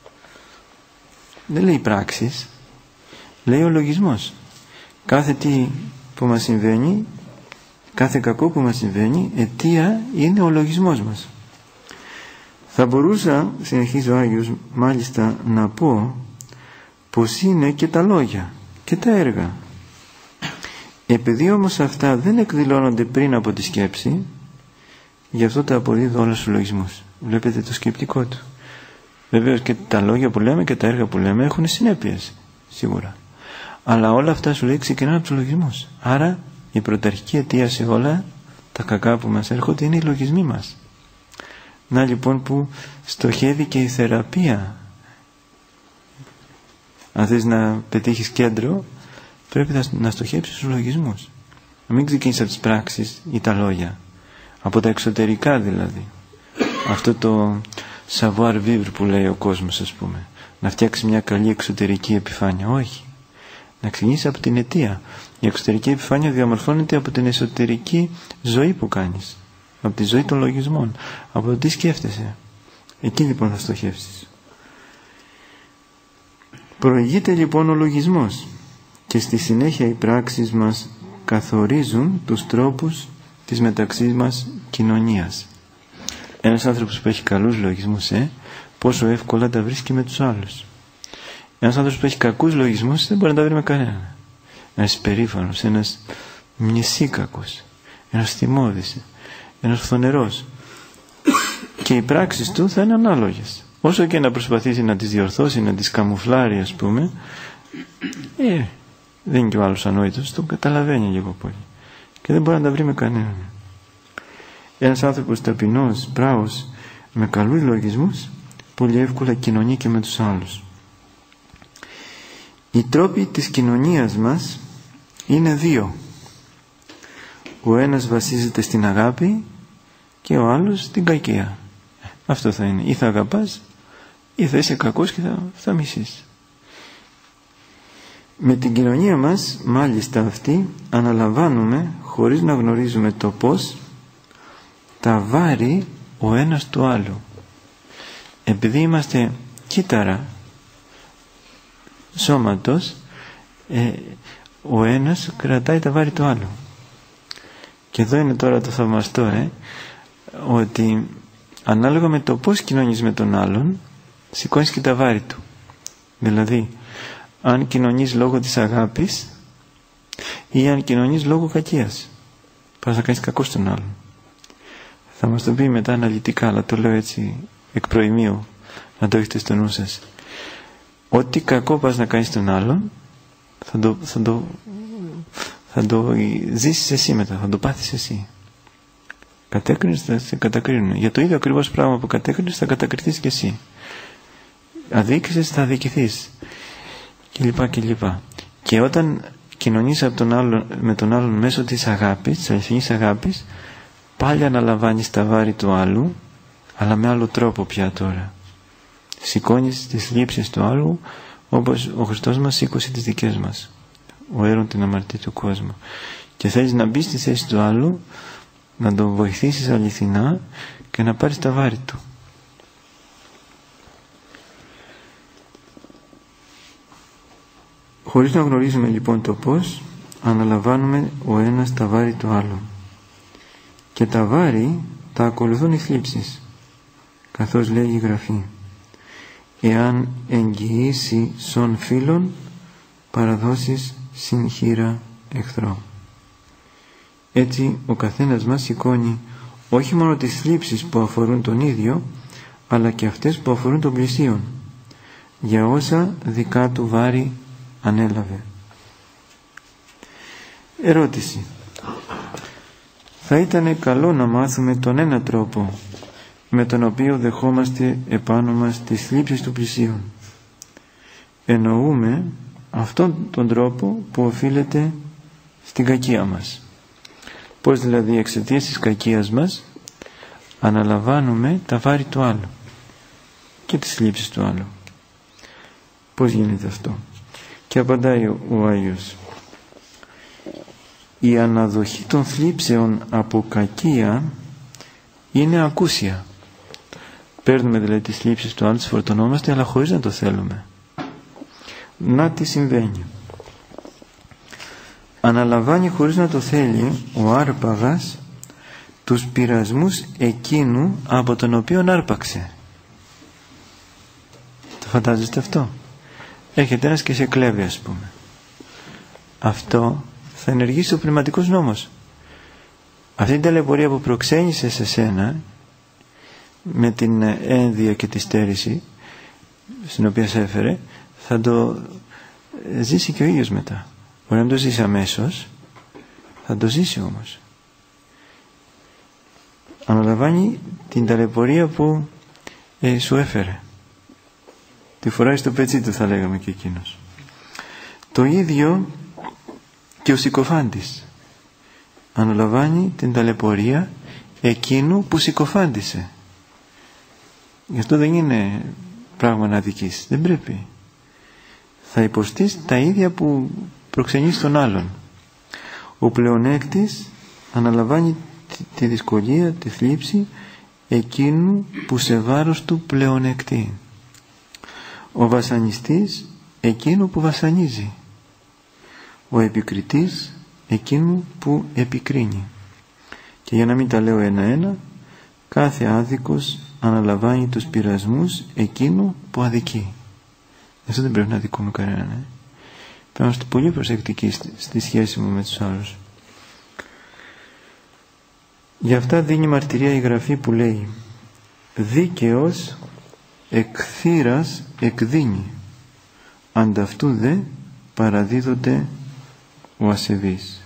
Δεν λέει πράξεις, λέει ο λογισμός. Κάθε τι που μας συμβαίνει, κάθε κακό που μας συμβαίνει, αιτία είναι ο λογισμός μας. Θα μπορούσα, συνεχίζει ο Άγιος, μάλιστα να πω πως είναι και τα λόγια και τα έργα. Επειδή όμως αυτά δεν εκδηλώνονται πριν από τη σκέψη, γι' αυτό τα αποδίδω όλα στους λογισμούς. Βλέπετε το σκεπτικό του. Βεβαίως και τα λόγια που λέμε και τα έργα που λέμε έχουν συνέπειες, σίγουρα. Αλλά όλα αυτά σου λέει ξεκινάνε από τους λογισμούς. Άρα η πρωταρχική αιτία σε όλα τα κακά που μας έρχονται είναι οι λογισμοί μας. Να λοιπόν που στοχεύει και η θεραπεία. Αν θες να πετύχεις κέντρο, πρέπει να στοχεύσεις στους λογισμούς. Να μην ξεκινήσεις από τις πράξεις ή τα λόγια. Από τα εξωτερικά δηλαδή. Αυτό το savoir vivre που λέει ο κόσμος, ας πούμε. Να φτιάξει μια καλή εξωτερική επιφάνεια. Όχι. Να ξεκινήσεις από την αιτία. Η εξωτερική επιφάνεια διαμορφώνεται από την εσωτερική ζωή που κάνεις. Από τη ζωή των λογισμών. Από το τι σκέφτεσαι. Εκεί λοιπόν θα στοχεύσεις. Προηγείται λοιπόν ο λογισμός και στη συνέχεια οι πράξεις μας καθορίζουν τους τρόπους της μεταξύ μας κοινωνίας. Ένας άνθρωπος που έχει καλούς λογισμούς, ε, πόσο εύκολα τα βρίσκει με τους άλλους. Ένας άνθρωπος που έχει κακούς λογισμούς δεν μπορεί να τα βρει με κανέναν. Ένας υπερήφανος, ένας μνησίκακος, ένας θυμώδης, ένας φθονερός. Και οι πράξεις του θα είναι ανάλογες. Όσο και να προσπαθήσει να τις διορθώσει, να τις καμουφλάρει, ας πούμε, ε, δεν είναι και ο άλλος ανόητος, τον καταλαβαίνει λίγο πολύ. Και δεν μπορεί να τα βρει με κανέναν. Ένας άνθρωπος ταπεινός, μπράβος, με καλούς λογισμούς, πολύ εύκολα κοινωνεί και με τους άλλους. Οι τρόποι της κοινωνίας μας είναι δύο. Ο ένας βασίζεται στην αγάπη και ο άλλος στην κακία. Αυτό θα είναι. Ή θα αγαπάς ή θα είσαι κακός και θα, θα μισείς. Με την κοινωνία μας, μάλιστα αυτή, αναλαμβάνουμε, χωρίς να γνωρίζουμε το πώς, τα βάρη ο ένας του άλλου. Επειδή είμαστε κύτταρα σώματος, ε, ο ένας κρατάει τα βάρη του άλλου. Και εδώ είναι τώρα το θαυμαστό, ε, ότι ανάλογα με το πώς κοινωνείς με τον άλλον, σηκώνεις και τα βάρη του. Δηλαδή, αν κοινωνείς λόγω της αγάπης ή αν κοινωνείς λόγω κακίας, πας να κάνεις κακό στον άλλον, Θα μας το πει μετά αναλυτικά, αλλά το λέω έτσι εκ προημίου, να το έχετε στο νου σας. Ό,τι κακό πας να κάνεις τον άλλον, θα το, θα το, θα το ζήσεις εσύ μετά, θα το πάθεις εσύ. Κατέκρινες, θα σε κατακρίνουν. Για το ίδιο ακριβώς πράγμα που κατέκρινες, θα κατακριθείς και εσύ. Αδίκησες, θα αδικηθείς. Και λοιπά και λοιπά. Και όταν κοινωνείς από τον άλλον, με τον άλλον μέσω της αγάπης, της αληθινής αγάπης, πάλι αναλαμβάνεις τα βάρη του άλλου, αλλά με άλλο τρόπο πια τώρα. Σηκώνεις τις θλίψεις του άλλου, όπως ο Χριστός μας σήκωσε τις δικές μας. Ο έρων την αμαρτία του κόσμου. Και θέλεις να μπεις στη θέση του άλλου, να τον βοηθήσεις αληθινά και να πάρεις τα βάρη του. Χωρίς να γνωρίζουμε λοιπόν το πώς, αναλαμβάνουμε ο ένας τα βάρη του άλλου. Και τα βάρη τα ακολουθούν οι θλίψεις, καθώς λέει η Γραφή. Εάν εγγυήσει σον φίλων, παραδώσεις συν χείρα εχθρό. Έτσι ο καθένας μας σηκώνει όχι μόνο τις θλίψεις που αφορούν τον ίδιο, αλλά και αυτές που αφορούν τον πλησίον, για όσα δικά του βάρη ανέλαβε. Ερώτηση. Θα ήταν καλό να μάθουμε τον ένα τρόπο με τον οποίο δεχόμαστε επάνω μας τις θλίψεις του πλησίον. Εννοούμε αυτόν τον τρόπο που οφείλεται στην κακία μας. Πώς δηλαδή εξαιτίας της κακίας μας αναλαμβάνουμε τα βάρη του άλλου και τις θλίψεις του άλλου. Πώς γίνεται αυτό? Και απαντάει ο, ο Άγιος. Η αναδοχή των θλίψεων από κακία είναι ακούσια. Παίρνουμε δηλαδή τις θλίψεις του άλλου, τις φορτωνόμαστε, αλλά χωρίς να το θέλουμε. Να τι συμβαίνει? Αναλαμβάνει χωρίς να το θέλει ο άρπαγας τους πειρασμούς εκείνου από τον οποίον άρπαξε. Το φαντάζεστε αυτό? Έρχεται ένας και σε κλέβει, ας πούμε. Αυτό θα ενεργήσει ο πνευματικός νόμος. Αυτή την ταλαιπωρία που προξένησε σε σένα με την ένδια και τη στέρηση στην οποία σε έφερε, θα το ζήσει και ο ίδιος μετά. Μπορεί να το ζήσει αμέσως, θα το ζήσει όμως. Αναλαμβάνει την ταλαιπωρία που ε, σου έφερε. Τη φοράει στο πετσί του, θα λέγαμε και εκείνος. Το ίδιο και ο συκοφάντης. Αναλαμβάνει την ταλαιπωρία εκείνου που συκοφάντησε. Γι' αυτό δεν είναι πράγμα να αδικείς. Δεν πρέπει. Θα υποστείς τα ίδια που προξενείς τον άλλον. Ο πλεονέκτης αναλαμβάνει τη δυσκολία, τη θλίψη εκείνου που σε βάρος του πλεονεκτεί. Ο βασανιστής εκείνου που βασανίζει. Ο επικριτής εκείνου που επικρίνει. Και για να μην τα λέω ένα-ένα, κάθε άδικος αναλαμβάνει τους πειρασμούς εκείνου που αδικεί. Αυτό δεν πρέπει να αδικούμε κανέναν. Ε? Πρέπει να είμαστε πολύ προσεκτικοί στη, στη σχέση μου με τους άλλους. Γι' αυτά δίνει μαρτυρία η Γραφή που λέει «Δίκαιος εκθήρας εκδίνει, ανταυτού δε παραδίδονται ο ασεβής».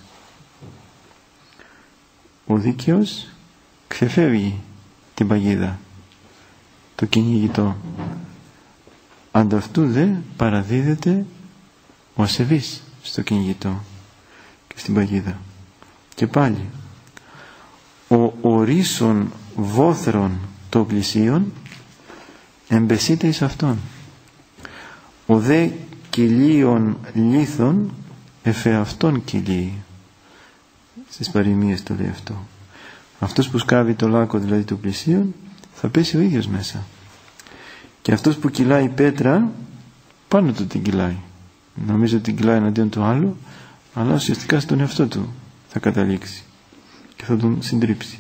Ο δίκαιος ξεφεύγει την παγίδα, το κυνηγητό. Ανταυτού δε παραδίδεται ο ασεβής στο κυνηγητό και στην παγίδα. Και πάλι ο ορίσον βόθρον των πλησίων εμπεσείται εις αυτόν. Ο δε κυλίων λίθων εφεαυτόν κυλίει. Στις παροιμίες το λέει αυτό. Αυτός που σκάβει το λάκκο δηλαδή του πλησίον θα πέσει ο ίδιος μέσα. Και αυτός που κυλάει πέτρα πάνω του την κυλάει. Νομίζω ότι την κυλάει εναντίον του άλλου, αλλά ουσιαστικά στον εαυτό του θα καταλήξει και θα τον συντρίψει.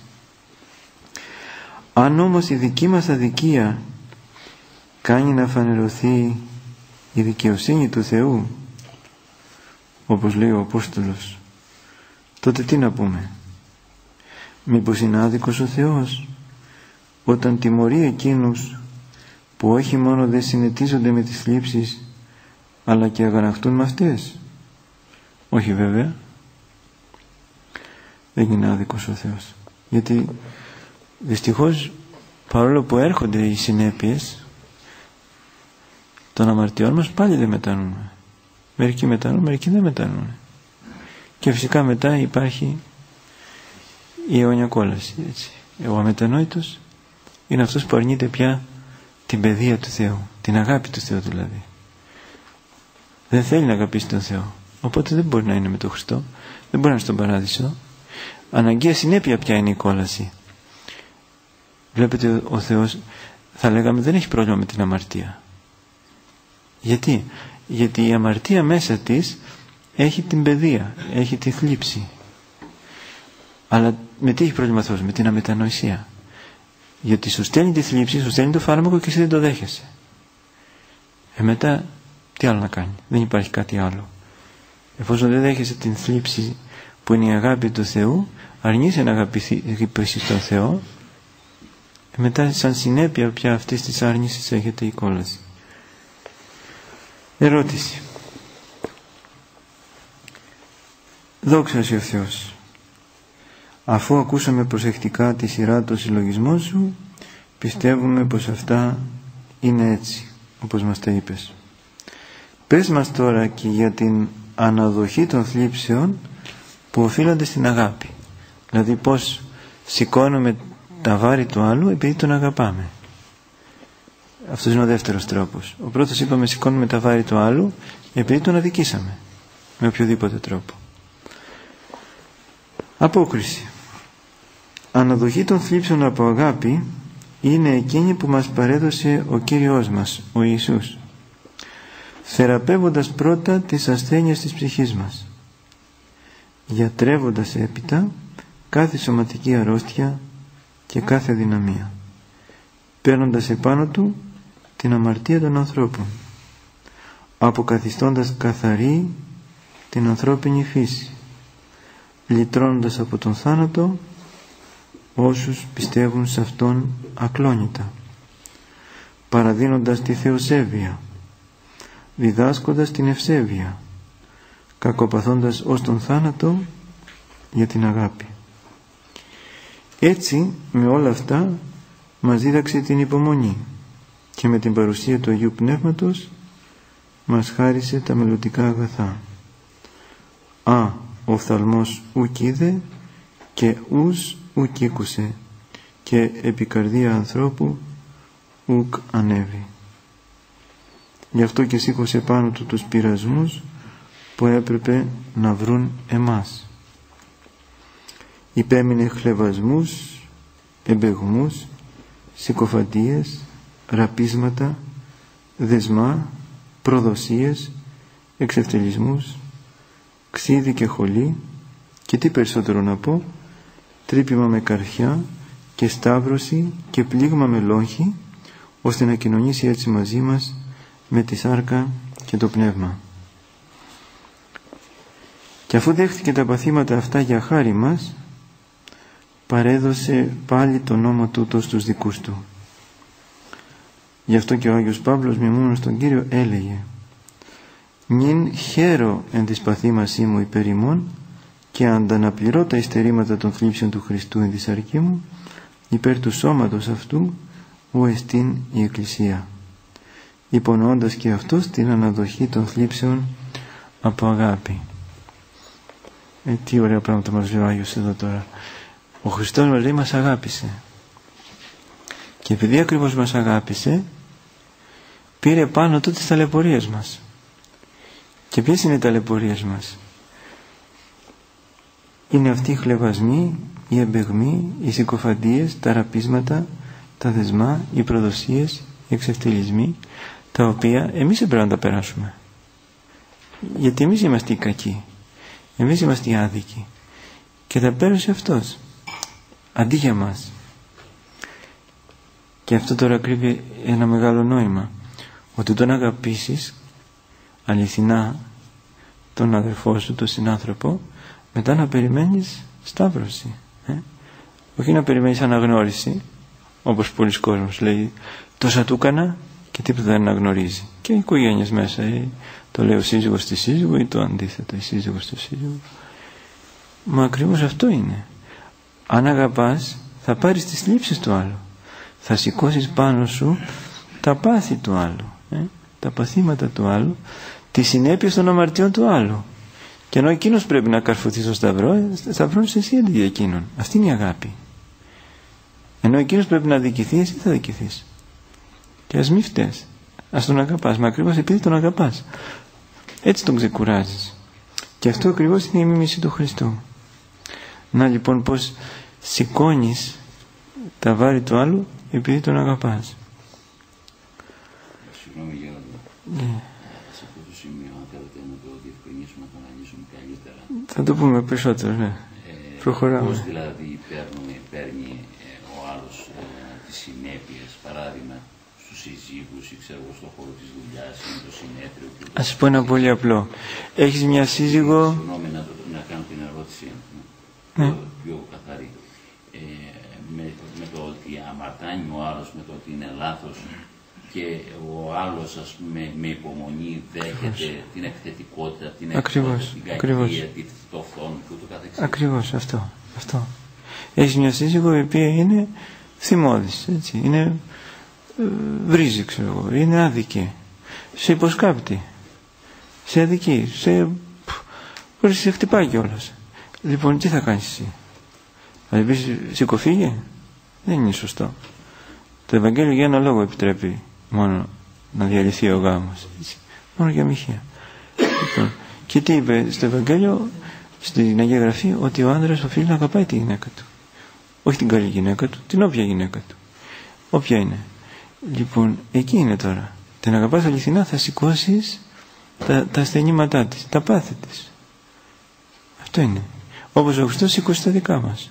Αν όμως η δική μας αδικία κάνει να φανερωθεί η δικαιοσύνη του Θεού, όπως λέει ο Απόστολος, τότε τι να πούμε? Μήπως είναι άδικος ο Θεός όταν τιμωρεί εκείνους που όχι μόνο δεν συνετίζονται με τις θλίψεις αλλά και αγανακτούν με αυτές? Όχι βέβαια, δεν είναι άδικος ο Θεός, γιατί δυστυχώς παρόλο που έρχονται οι συνέπειες των αμαρτιών μας, πάλι δεν μετανοούμε. Μερικοί μετανούν, μερικοί δεν μετανούν. Και φυσικά μετά υπάρχει η αιώνια κόλαση, έτσι. Ο αμετανόητος είναι αυτός που αρνείται πια την παιδεία του Θεού, την αγάπη του Θεού δηλαδή. Δεν θέλει να αγαπήσει τον Θεό, οπότε δεν μπορεί να είναι με τον Χριστό, δεν μπορεί να είναι στον παράδεισο. Αναγκαία συνέπεια πια είναι η κόλαση. Βλέπετε, ο Θεός, θα λέγαμε, δεν έχει πρόβλημα με την αμαρτία. Γιατί? Γιατί η αμαρτία μέσα της έχει την παιδεία, έχει τη θλίψη. Αλλά με τι έχει πρόβλημα ο Θεός? Με την αμετανοησία. Γιατί σου στέλνει τη θλίψη, σου στέλνει το φάρμακο και εσύ δεν το δέχεσαι. Ε, μετά τι άλλο να κάνει? Δεν υπάρχει κάτι άλλο. Εφόσον δεν δέχεσαι την θλίψη που είναι η αγάπη του Θεού, αρνείσαι να αγαπήσεις τον Θεό, ε, μετά σαν συνέπεια πια αυτής της άρνησης έχετε η κόλαση. Ερώτηση. Δόξα σε ο Θεός. Αφού ακούσαμε προσεκτικά τη σειρά των συλλογισμών σου, πιστεύουμε πως αυτά είναι έτσι, όπως μας τα είπες. Πες μας τώρα και για την αναδοχή των θλίψεων που οφείλονται στην αγάπη. Δηλαδή πως σηκώνουμε τα βάρη του άλλου επειδή τον αγαπάμε. Αυτός είναι ο δεύτερος τρόπος. Ο πρώτος είπαμε σηκώνουμε τα βάρη του άλλου επειδή τον αδικήσαμε με οποιοδήποτε τρόπο. Απόκριση. Αναδοχή των θλίψεων από αγάπη είναι εκείνη που μας παρέδωσε ο Κύριος μας, ο Ιησούς, θεραπεύοντας πρώτα τις ασθένειες της ψυχής μας, γιατρεύοντας έπειτα κάθε σωματική αρρώστια και κάθε δυναμία, παίρνοντας επάνω του την αμαρτία των ανθρώπων, αποκαθιστώντας καθαρή την ανθρώπινη φύση, λυτρώνοντας από τον θάνατο όσους πιστεύουν σε Αυτόν ακλόνητα, παραδίνοντας τη θεοσέβεια, διδάσκοντας την ευσέβεια, κακοπαθώντας ως τον θάνατο για την αγάπη. Έτσι με όλα αυτά μας δίδαξε την υπομονή και με την παρουσία του Αγίου Πνεύματος μας χάρισε τα μελλοντικά αγαθά. Α, ο οφθαλμός ουκ είδε και ους ουκ ήκουσε και επί καρδία ανθρώπου ουκ ανέβη. Γι' αυτό και σήκωσε πάνω του τους πειρασμούς που έπρεπε να βρουν εμάς. Υπέμεινε χλευασμούς, εμπεγμούς, συκοφαντίες, ραπίσματα, δεσμά, προδοσίες, εξευτελισμούς, ξύδι και χολή και τι περισσότερο να πω, τρύπημα με καρφιά και σταύρωση και πλήγμα με λόγχη, ώστε να κοινωνήσει έτσι μαζί μας με τη σάρκα και το πνεύμα. Και αφού δέχτηκε τα παθήματα αυτά για χάρη μας, παρέδωσε πάλι τον νόμο τούτο στους δικούς του. Γι' αυτό και ο Άγιος Παύλος μιμούμενος τον Κύριο έλεγε: «Νυν χαίρο εν της παθήμασή μου υπέρ ημών και ανταναπληρώ τα υστερήματα των θλίψεων του Χριστού εν της αρκή μου υπέρ του σώματος αυτού ου εστίν η Εκκλησία, υπονοώντας και αυτός την αναδοχή των θλίψεων από αγάπη». Ε, τι ωραία πράγματα μας λέει ο Άγιος εδώ τώρα. Ο Χριστός μας λέει μας αγάπησε, και επειδή ακριβώς μας αγάπησε πήρε πάνω του τις ταλαιπωρίες μας. Και ποιες είναι οι ταλαιπωρίες μας? Είναι αυτοί οι χλευασμοί, οι εμπεγμοί, οι συκοφαντίες, τα ραπίσματα, τα δεσμά, οι προδοσίες, οι εξευτελισμοί, τα οποία εμείς δεν πρέπει να τα περάσουμε, γιατί εμείς είμαστε οι κακοί, εμείς είμαστε οι άδικοι, και τα πέρασε αυτός αντί για μας. Και αυτό τώρα κρύβει ένα μεγάλο νόημα, ότι τον αγαπήσεις αληθινά τον αδερφό σου, τον συνάνθρωπο, μετά να περιμένεις σταύρωση, ε? Όχι να περιμένεις αναγνώριση, όπως πολλοί κόσμος λέει, τόσα του έκανα και τίποτα δεν αναγνωρίζει. Και οι οικογένειες μέσα, ή το λέει ο σύζυγος στη σύζυγο ή το αντίθετο, η σύζυγος στο σύζυγο. Μα ακριβώς αυτό είναι. Αν αγαπάς, θα πάρεις τις λήψεις του άλλου. Θα σηκώσεις πάνω σου τα πάθη του άλλου, ε? τα παθήματα του άλλου, τις συνέπειες των αμαρτιών του άλλου. Και ενώ εκείνος πρέπει να καρφωθεί στο σταυρό, σταυρώνεις εσύ αντί για εκείνον. Αυτή είναι η αγάπη. Ενώ εκείνος πρέπει να δικηθεί, εσύ θα δικηθείς. Και ας μη φταίς. Ας τον αγαπάς. Μα ακριβώς επειδή τον αγαπάς, έτσι τον ξεκουράζεις. Και αυτό ακριβώς είναι η μίμηση του Χριστού. Να λοιπόν πως σηκώνεις τα βάρη του άλλου επειδή τον αγαπάς. Συγγνώμη Γέροντα. Ναι. Σε αυτό το σημείο, αν θέλετε να το διευκρινίσουμε, να το αναλύσουμε καλύτερα. Θα το πούμε περισσότερο, ναι. Ε, Προχωράμε. Πώς δηλαδή παίρνουμε, παίρνει ε, ο άλλος ε, τις συνέπειες, παράδειγμα, στους συζύγους ή ξέρω εγώ στον χώρο της δουλειάς ή το συνέδριο. Ας σου πω ένα πολύ απλό. Έχεις μια σύζυγο... Συγγνώμη να, το, να κάνω την ερώτηση ναι. πιο, πιο καθαρή. Ε, με, με το ότι αμαρτάνει ο άλλος, με το ότι είναι λάθος, και ο άλλος, ας πούμε, με υπομονή δέχεται ακριβώς την εκθετικότητα, την ακριβώς, την κακία, το φθόνο και ούτω καθεξής. Ακριβώς αυτό, αυτό. Έχεις μια σύζυγο η οποία είναι θυμώδης, έτσι, είναι ε, βρίζει, ξέρω εγώ, είναι άδικη, σε υποσκάπτει, σε αδικεί, σε, π, σε χτυπάει κιόλας. Λοιπόν, τι θα κάνεις εσύ? Θα πεις σηκωφύγε? Δεν είναι σωστό. Το Ευαγγέλιο για ένα λόγο επιτρέπει μόνο να διαλυθεί ο γάμος, έτσι. Μόνο για μοιχεία. Λοιπόν, και τι είπε στο Ευαγγέλιο, στην Αγία Γραφή, ότι ο άνδρας οφείλει να αγαπάει τη γυναίκα του. Όχι την καλή γυναίκα του, την όποια γυναίκα του. Όποια είναι. Λοιπόν, εκεί είναι τώρα. Την αγαπάς αληθινά, θα σηκώσεις τα, τα ασθενήματά της, τα πάθη της. Αυτό είναι. Όπως ο Χριστός σηκώσει τα δικά μας.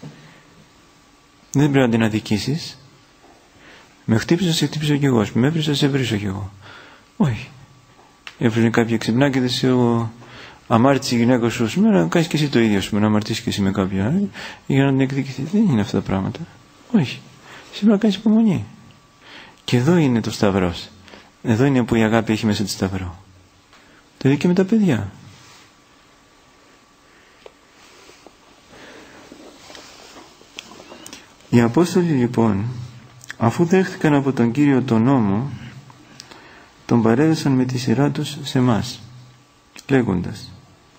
Δεν πρέπει να την αδικήσεις. Με χτύπησα, σε χτύπησα κι εγώ. Με έβρισα, σε βρίσω κι εγώ. Όχι. Έφερε κάποια ξυπνά και δεν σε αμάρτησε η γυναίκα σου σήμερα, να κάνεις και εσύ το ίδιο σου, να αμαρτήσεις και εσύ με κάποια άλλη, για να την εκδικηθεί. Δεν είναι αυτά τα πράγματα. Όχι. Σήμερα να κάνεις υπομονή. Και εδώ είναι το σταυρός. Εδώ είναι που η αγάπη έχει μέσα τη σταυρό. Το ίδιο και με τα παιδιά. Οι Απόστολοι λοιπόν, αφού δέχτηκαν από τον Κύριο τον νόμο, τον παρέδωσαν με τη σειρά τους σε μας, λέγοντας: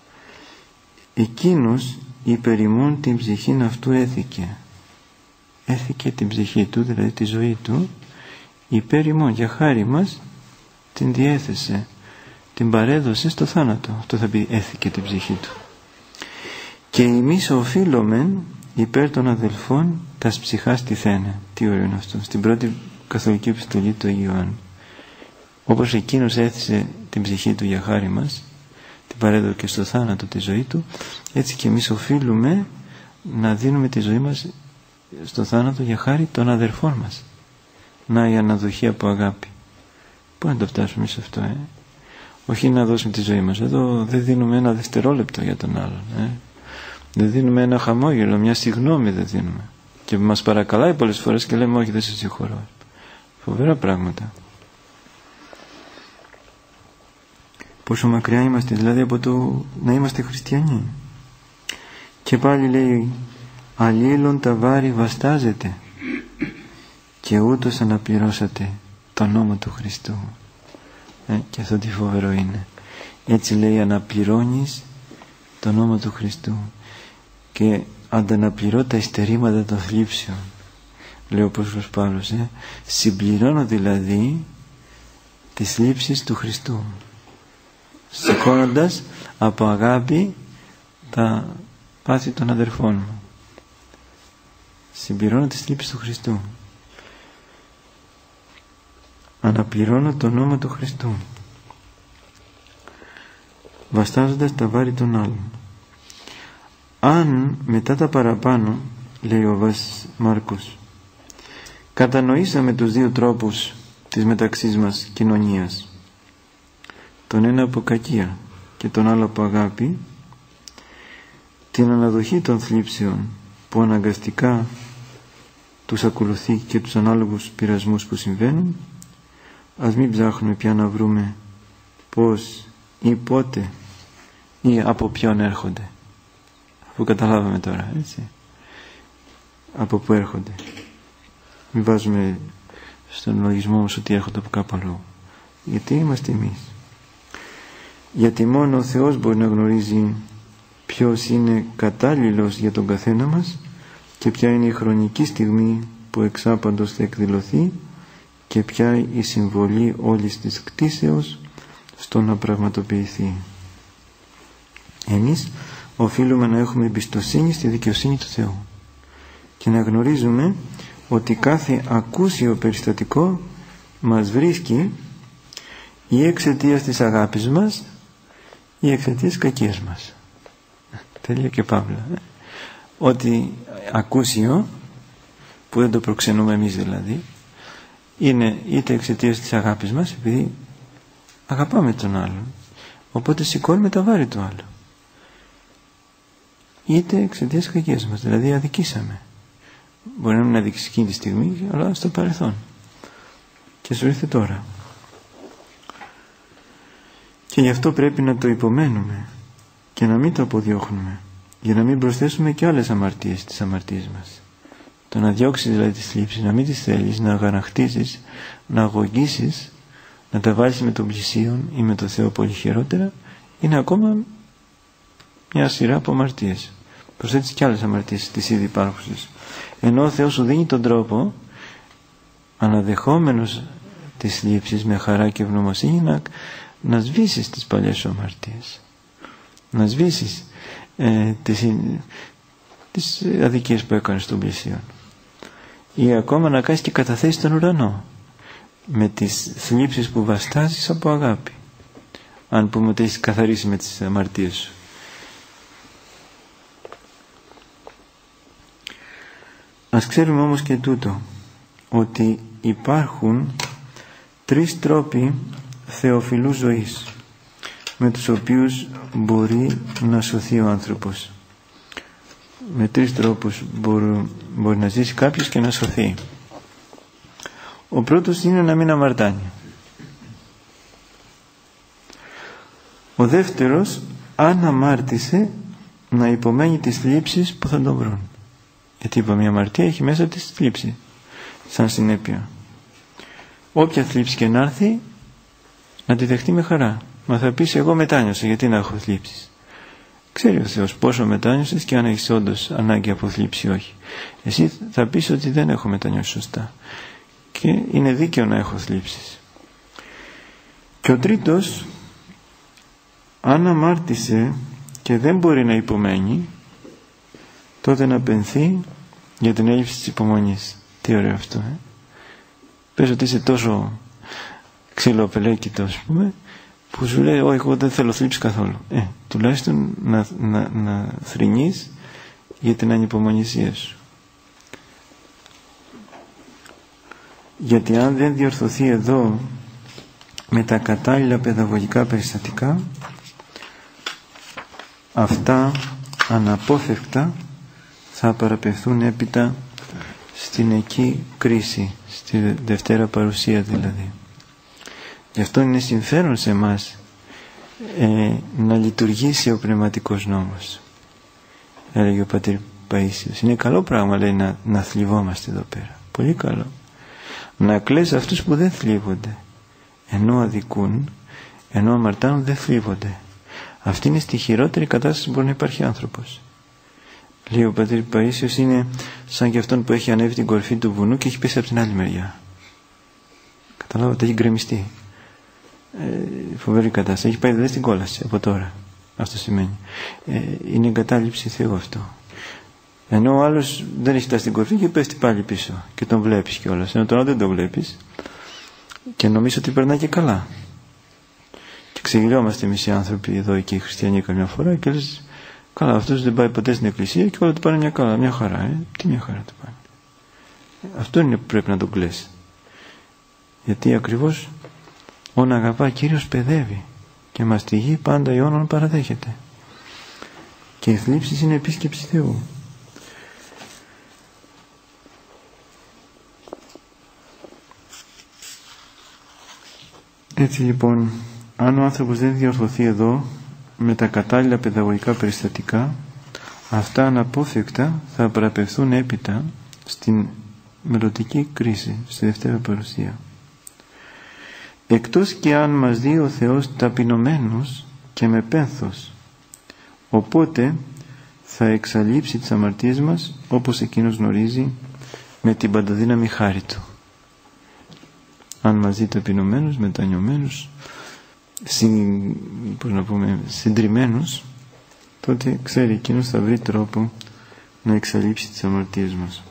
εκείνος υπερ ημών την ψυχήν αυτού έθηκε. Έθηκε την ψυχή του, δηλαδή τη ζωή του, υπέρ ημών, για χάρη μας την διέθεσε, την παρέδωσε στο θάνατο. Αυτό θα πει έθηκε την ψυχή του. Και εμείς οφείλομεν υπέρ των αδελφών τας ψυχάς τυθένε. Τι ωραίο είναι αυτό. Στην πρώτη καθολική επιστολή του Αγίου Ιωάννου. Όπως εκείνος έθεσε την ψυχή του για χάρη μας, την παρέδωσε και στο θάνατο τη ζωή του, έτσι και εμείς οφείλουμε να δίνουμε τη ζωή μας στο θάνατο για χάρη των αδερφών μας. Να η αναδοχή από αγάπη. Πού να το φτάσουμε σε αυτό, ε? Όχι να δώσουμε τη ζωή μας. Εδώ δεν δίνουμε ένα δευτερόλεπτο για τον άλλον, ε? Δεν δίνουμε ένα χαμόγελο, μια συγγνώμη δεν δίνουμε. Και μας παρακαλάει πολλές φορές και λέμε όχι, δεν σε συγχωρώ. Φοβερά πράγματα. Πόσο μακριά είμαστε δηλαδή από το να είμαστε χριστιανοί. Και πάλι λέει: αλλήλων τα βάρη βαστάζετε και ούτως αναπληρώσατε τον νόμο του Χριστού. Ε, και αυτό τι φοβερό είναι. Έτσι λέει, αναπληρώνεις τον νόμο του Χριστού. Και ανταναπληρώ τα υστερήματα των θλίψεων, λέει ο Απόστολος Παύλος, ε. συμπληρώνω δηλαδή τις θλίψεις του Χριστού, σηκώνοντας από αγάπη τα πάθη των αδερφών μου. Συμπληρώνω τις θλίψεις του Χριστού, αναπληρώνω τον νόμο του Χριστού, βαστάζοντας τα βάρη των άλλων. Αν μετά τα παραπάνω, λέει ο Βάσης Μάρκος, κατανοήσαμε τους δύο τρόπους της μεταξύ μας κοινωνίας, τον ένα από κακία και τον άλλο από αγάπη, την αναδοχή των θλίψεων που αναγκαστικά τους ακολουθεί και τους ανάλογους πειρασμούς που συμβαίνουν, ας μην ψάχνουμε πια να βρούμε πώς ή πότε ή από ποιον έρχονται, αφού καταλάβαμε τώρα, έτσι, από πού έρχονται. Μην βάζουμε στον λογισμό μας ότι έρχονται από κάπου αλλού, γιατί είμαστε εμείς. Γιατί μόνο ο Θεός μπορεί να γνωρίζει ποιος είναι κατάλληλος για τον καθένα μας και ποια είναι η χρονική στιγμή που εξάπαντος θα εκδηλωθεί και ποια η συμβολή όλης της κτήσεως στο να πραγματοποιηθεί. Εμείς οφείλουμε να έχουμε εμπιστοσύνη στη δικαιοσύνη του Θεού και να γνωρίζουμε ότι κάθε ακούσιο περιστατικό μας βρίσκει ή εξαιτίας της αγάπης μας ή εξαιτίας της κακίας μας. Τέλεια και παύλα. Ότι ακούσιο, που δεν το προξενούμε εμείς δηλαδή, είναι είτε εξαιτίας της αγάπης μας, επειδή αγαπάμε τον άλλον, οπότε σηκώνουμε τα βάρη του άλλου, είτε εξαιτίας της κακίας μας, δηλαδή αδικήσαμε. Μπορεί να μην αδικήσει εκείνη τη στιγμή, αλλά στο παρελθόν, και σου ήρθε τώρα. Και γι' αυτό πρέπει να το υπομένουμε και να μην το αποδιώχνουμε, για να μην προσθέσουμε και άλλες αμαρτίες στις αμαρτίες μας. Το να διώξεις δηλαδή τις θλίψεις, να μην τις θέλεις, να αγανακτήσεις, να αγωγήσεις, να τα βάλεις με τον πλησίον ή με το Θεό πολύ χειρότερα, είναι ακόμα μια σειρά από αμαρτίες. Προσθέτεις και άλλες αμαρτίες στις ήδη υπάρχουσες. Ενώ ο Θεός σου δίνει τον τρόπο, αναδεχόμενος τις θλίψεις με χαρά και ευγνωμοσύνη, να, να σβήσεις τις παλιές σου αμαρτίες, να σβήσεις ε, τις, τις αδικίες που έκανες στον πλησίον, ή ακόμα να κάνεις και καταθέσεις στον ουρανό με τις θλίψεις που βαστάζεις από αγάπη, αν πούμε ότι έχεις καθαρίσει με τις αμαρτίες σου. Ας ξέρουμε όμως και τούτο, ότι υπάρχουν τρεις τρόποι θεοφιλούς ζωής με τους οποίους μπορεί να σωθεί ο άνθρωπος. Με τρεις τρόπους μπορεί, μπορεί να ζήσει κάποιος και να σωθεί. Ο πρώτος είναι να μην αμαρτάνει. Ο δεύτερος, αν αμάρτησε, να υπομένει τις θλίψεις που θα τον βρουν. Γιατί είπαμε, η αμαρτία έχει μέσα της θλίψη σαν συνέπεια. Όποια θλίψη και να έρθει, να τη δεχτεί με χαρά. Μα θα πεις, εγώ μετάνιωσα, γιατί να έχω θλίψεις. Ξέρει ο Θεός πόσο μετάνιωσες και αν έχεις όντως ανάγκη από θλίψη ή όχι. Εσύ θα πεις ότι δεν έχω μετανιώσει σωστά και είναι δίκαιο να έχω θλίψεις. Και ο τρίτος, αν αμάρτησε και δεν μπορεί να υπομένει, τότε να πενθεί για την έλλειψη της υπομονής. Τι ωραίο αυτό, ε? Πες ότι είσαι τόσο ξυλοπελέκητο, ας πούμε, που σου λέει, όχι, εγώ δεν θέλω θλίψη καθόλου. Ε, τουλάχιστον να, να, να θρηνείς για την ανυπομονησία σου. Γιατί αν δεν διορθωθεί εδώ με τα κατάλληλα παιδαγωγικά περιστατικά, αυτά αναπόφευκτα θα παραπευθούν έπειτα στην εκεί κρίση, στη Δευτέρα Παρουσία δηλαδή. Γι' αυτό είναι συμφέρον σε εμάς ε, να λειτουργήσει ο πνευματικός νόμος, έλεγε ο πατήρ Παΐσιος. Είναι καλό πράγμα, λέει, να, να θλιβόμαστε εδώ πέρα. Πολύ καλό. Να κλαις αυτούς που δεν θλίβονται, ενώ αδικούν, ενώ αμαρτάνουν, δεν θλίβονται. Αυτή είναι στη χειρότερη κατάσταση που μπορεί να υπάρχει άνθρωπος. Λέει ο πατήρ Παΐσιος, είναι σαν και αυτόν που έχει ανέβει την κορυφή του βουνού και έχει πέσει από την άλλη μεριά. Καταλάβατε, έχει γκρεμιστεί. Ε, φοβερή κατάσταση. Έχει πάει δηλαδή στην κόλαση από τώρα. Αυτό σημαίνει. Ε, είναι εγκατάλειψη Θεού αυτό. Ενώ ο άλλος δεν έχει φτάσει στην κορυφή και πέφτει πάλι πίσω και τον βλέπεις κιόλας. Ενώ τώρα δεν τον βλέπεις και νομίζω ότι περνάει και καλά. Και ξεγελιόμαστε εμείς οι άνθρωποι εδώ και οι χριστιανοί καμιά φορά και λες, καλά, αυτός δεν πάει ποτέ στην εκκλησία και όλα του πάνε μια, καλά, μια χαρά. Ε. Τι μια χαρά του πάνε. Ε, αυτό είναι που πρέπει να τον κλαις. Γιατί ακριβώς όν αγαπά Κύριος παιδεύει και μαστιγεί πάντα ιώνων παραδέχεται. Και η θλίψη είναι επίσκεψη Θεού. Έτσι λοιπόν, αν ο άνθρωπος δεν διορθωθεί εδώ με τα κατάλληλα παιδαγωγικά περιστατικά, αυτά αναπόφευκτα θα παραπευθούν έπειτα στην μελλοντική κρίση, στη Δευτέρα Παρουσία. Εκτός και αν μας δει ο Θεός ταπεινωμένος και με πένθος, οπότε θα εξαλείψει τις αμαρτίες μας, όπως εκείνος γνωρίζει, με την παντοδύναμη χάρη Του. Αν μας δει ταπεινωμένους, μετανιωμένους, συν, πώς να πούμε, συντριμμένους, τότε ξέρει εκείνος θα βρει τρόπο να εξαλείψει τις αμαρτίες μας.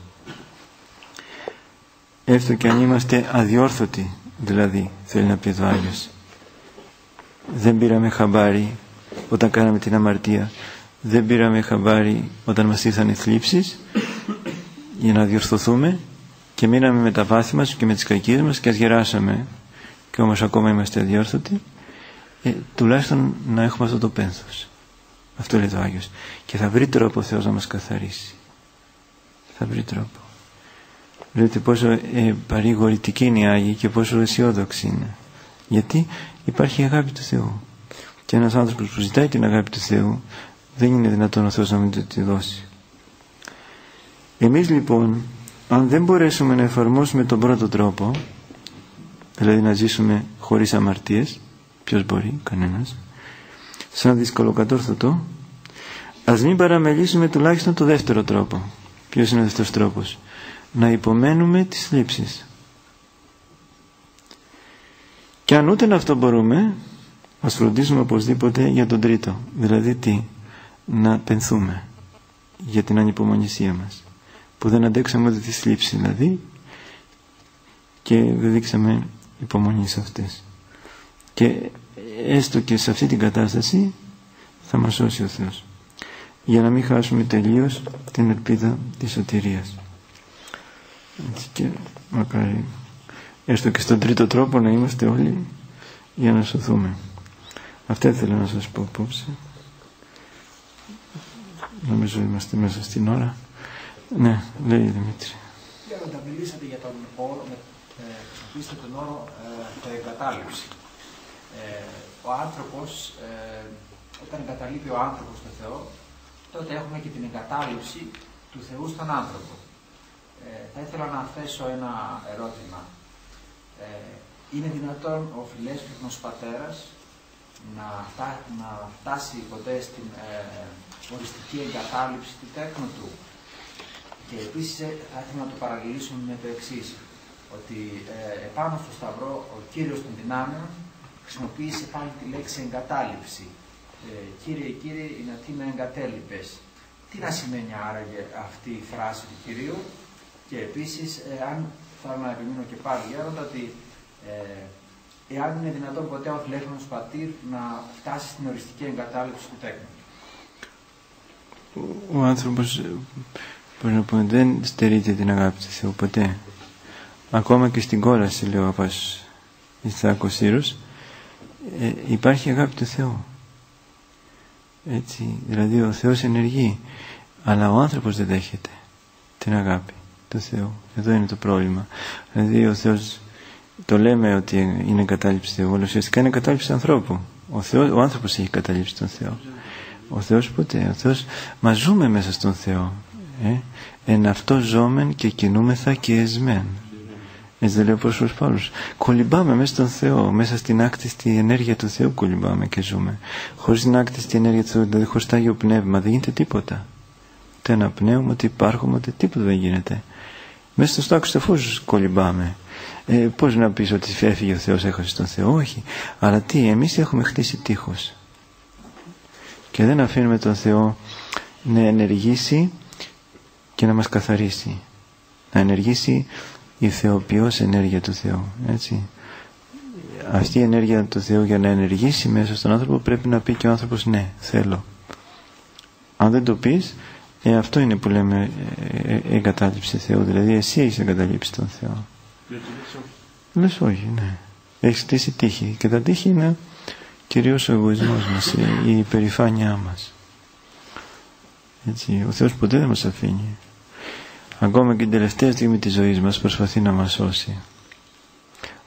Έστω και αν είμαστε αδιόρθωτοι, δηλαδή, θέλει να πει εδώ Άγιος, δεν πήραμε χαμπάρι όταν κάναμε την αμαρτία, δεν πήραμε χαμπάρι όταν μας ήρθαν οι θλίψεις, για να διορθωθούμε, και μείναμε με τα βάθη μας και με τις κακίες μας και ας γεράσαμε και όμως ακόμα είμαστε αδιόρθωτοι, ε, τουλάχιστον να έχουμε αυτό το πένθος. Αυτό λέει το Άγιος. Και θα βρει τρόπο ο Θεός να μας καθαρίσει. Θα βρει τρόπο. Βλέπετε πόσο ε, παρηγορητική είναι οι Άγιοι και πόσο αισιόδοξοι είναι. Γιατί υπάρχει η αγάπη του Θεού. Και ένας άνθρωπος που ζητάει την αγάπη του Θεού, δεν είναι δυνατόν ο Θεός να μην του τη δώσει. Εμείς λοιπόν, αν δεν μπορέσουμε να εφαρμόσουμε τον πρώτο τρόπο, δηλαδή να ζήσουμε χωρίς αμαρτίες, ποιος μπορεί, κανένας, σαν δυσκολοκατόρθωτο, ας μην παραμελήσουμε τουλάχιστον το δεύτερο τρόπο. Ποιος είναι ο δεύτερος τρόπος? Να υπομένουμε τις θλίψεις. Και αν ούτε αυτό μπορούμε, ας φροντίσουμε οπωσδήποτε για τον τρίτο. Δηλαδή τι? Να πενθούμε για την ανυπομονησία μας, που δεν αντέξαμε ούτε τις θλίψεις δηλαδή και δεν δείξαμε υπομονή σε αυτές. Και έστω και σε αυτή την κατάσταση θα μας σώσει ο Θεός, για να μην χάσουμε τελείως την ελπίδα της σωτηρίας. Έτσι, και μακάρι έστω και στον τρίτο τρόπο να είμαστε όλοι για να σωθούμε. Αυτά ήθελα να σας πω απόψε. Νομίζω είμαστε μέσα στην ώρα. Ναι, λέει η Δημήτρη. Όταν μιλήσατε για τον όρο, ε, χρησιμοποιήσατε τον όρο ε, θεοεγκατάλειψη. Ε, ο άνθρωπος, ε, όταν εγκαταλείπει ο άνθρωπος τον Θεό, τότε έχουμε και την εγκατάλειψη του Θεού στον άνθρωπο. Ε, θα ήθελα να θέσω ένα ερώτημα. Ε, είναι δυνατόν ο φιλέσπυχνος πατέρας να, φτά, να φτάσει ποτέ στην ε, οριστική εγκατάλειψη του τέκνου του? Και επίσης θα ήθελα να το παραλληλήσουμε με το εξής, ότι ε, επάνω στο Σταυρό ο Κύριος των Δυνάμεων χρησιμοποίησε πάλι τη λέξη εγκατάλειψη. Ε, Κύριε, Κύριε, είναι τι με εγκατέλειπες. Τι να σημαίνει άραγε αυτή η φράση του Κυρίου? Και επίσης, ε, αν θέλω να επιμείνω και πάλι γέροντα, ότι ε, εάν είναι δυνατόν ποτέ ο φιλέσπυχνος πατήρ να φτάσει στην οριστική εγκατάλειψη του τέκνου. Ο άνθρωπος, πώς να πούμε, δεν στερείται την αγάπη του Θεού ποτέ. Ακόμα και στην κόλαση, λέει ο Παπάς Ισθάκος Σύρος, ε, υπάρχει αγάπη του Θεού. Έτσι, δηλαδή ο Θεός ενεργεί, αλλά ο άνθρωπος δεν δέχεται την αγάπη του Θεού. Εδώ είναι το πρόβλημα. Δηλαδή ο Θεός, το λέμε ότι είναι εγκατάλειψη Θεού, αλλά ουσιαστικά είναι εγκατάλειψη ανθρώπου. Ο, Θεός, ο άνθρωπος έχει καταλήψει τον Θεό. Ο Θεός ποτέ. Ο Θεός, μα ζούμε μέσα στον Θεό. Ε? Εν αυτό ζώμεν και κινούμεθα και εσμέν. Έτσι δεν λέει ο Απόστολος Παύλος. Κολυμπάμε μέσα στον Θεό, μέσα στην άκτιστη ενέργεια του Θεού κολυμπάμε και ζούμε. Χωρίς την άκτιστη ενέργεια του Θεού, δηλαδή χωρίς το Άγιο Πνεύμα, δεν γίνεται τίποτα. Ούτε ένα πνεύμα, ούτε υπάρχουμε, ούτε τίποτα δεν γίνεται. Μέσα στο στάξιο φως κολυμπάμε. Ε, πώς να πεις ότι έφυγε ο Θεός, έχασε τον Θεό? Όχι. Αλλά τι, εμείς έχουμε χτίσει τείχος. Και δεν αφήνουμε τον Θεό να ενεργήσει και να μας καθαρίσει. Να ενεργήσει η θεοποιός ενέργεια του Θεού. Έτσι. Αυτή η ενέργεια του Θεού, για να ενεργήσει μέσα στον άνθρωπο, πρέπει να πει και ο άνθρωπος ναι, θέλω. Αν δεν το πεις, ε, αυτό είναι που λέμε ε, ε, εγκατάλειψη Θεού. Δηλαδή εσύ έχεις εγκαταλείψει τον Θεό. Λες όχι, ναι. Έχεις στήσει τύχη. Και τα τύχη είναι κυρίως ο εγωισμός μας, η, η υπερηφάνειά μας. Έτσι, ο Θεός ποτέ δεν μας αφήνει. Ακόμα και την τελευταία στιγμή της ζωής μας προσπαθεί να μας σώσει.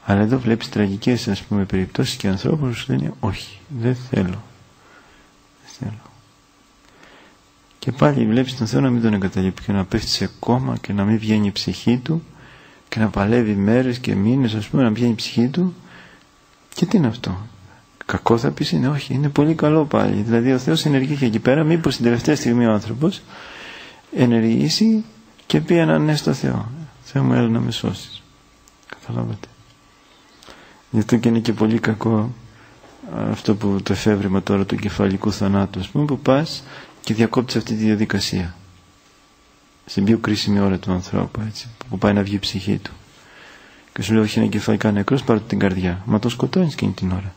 Αλλά εδώ βλέπεις τραγικές, ας πούμε, περιπτώσεις και ανθρώπους που σου λένε όχι, δεν θέλω. Δεν θέλω. Και πάλι βλέπεις τον Θεό να μην τον εγκαταλείπει και να πέφτει σε κόμμα και να μην βγαίνει η ψυχή του και να παλεύει μέρες και μήνες, ας πούμε, να βγαίνει η ψυχή του. Και τι είναι αυτό? Κακό θα πεις είναι? Όχι, είναι πολύ καλό πάλι. Δηλαδή ο Θεός ενεργεί και εκεί πέρα, μήπως την τελευταία στιγμή ο άνθρωπος ενεργήσει και πει ένα ναι στο Θεό. Θεέ μου, έλα να με σώσεις. Καταλάβατε? Γι' αυτό και είναι και πολύ κακό αυτό που το εφεύρημα τώρα του κεφαλικού θανάτου, ας πούμε, που πας και διακόπτεις αυτή τη διαδικασία στην πιο κρίσιμη ώρα του ανθρώπου, έτσι, που πάει να βγει η ψυχή του και σου λέει όχι, είναι κεφαλικά νεκρός, πάρε την καρδιά. Μα το σκοτώνεις εκείνη την ώρα.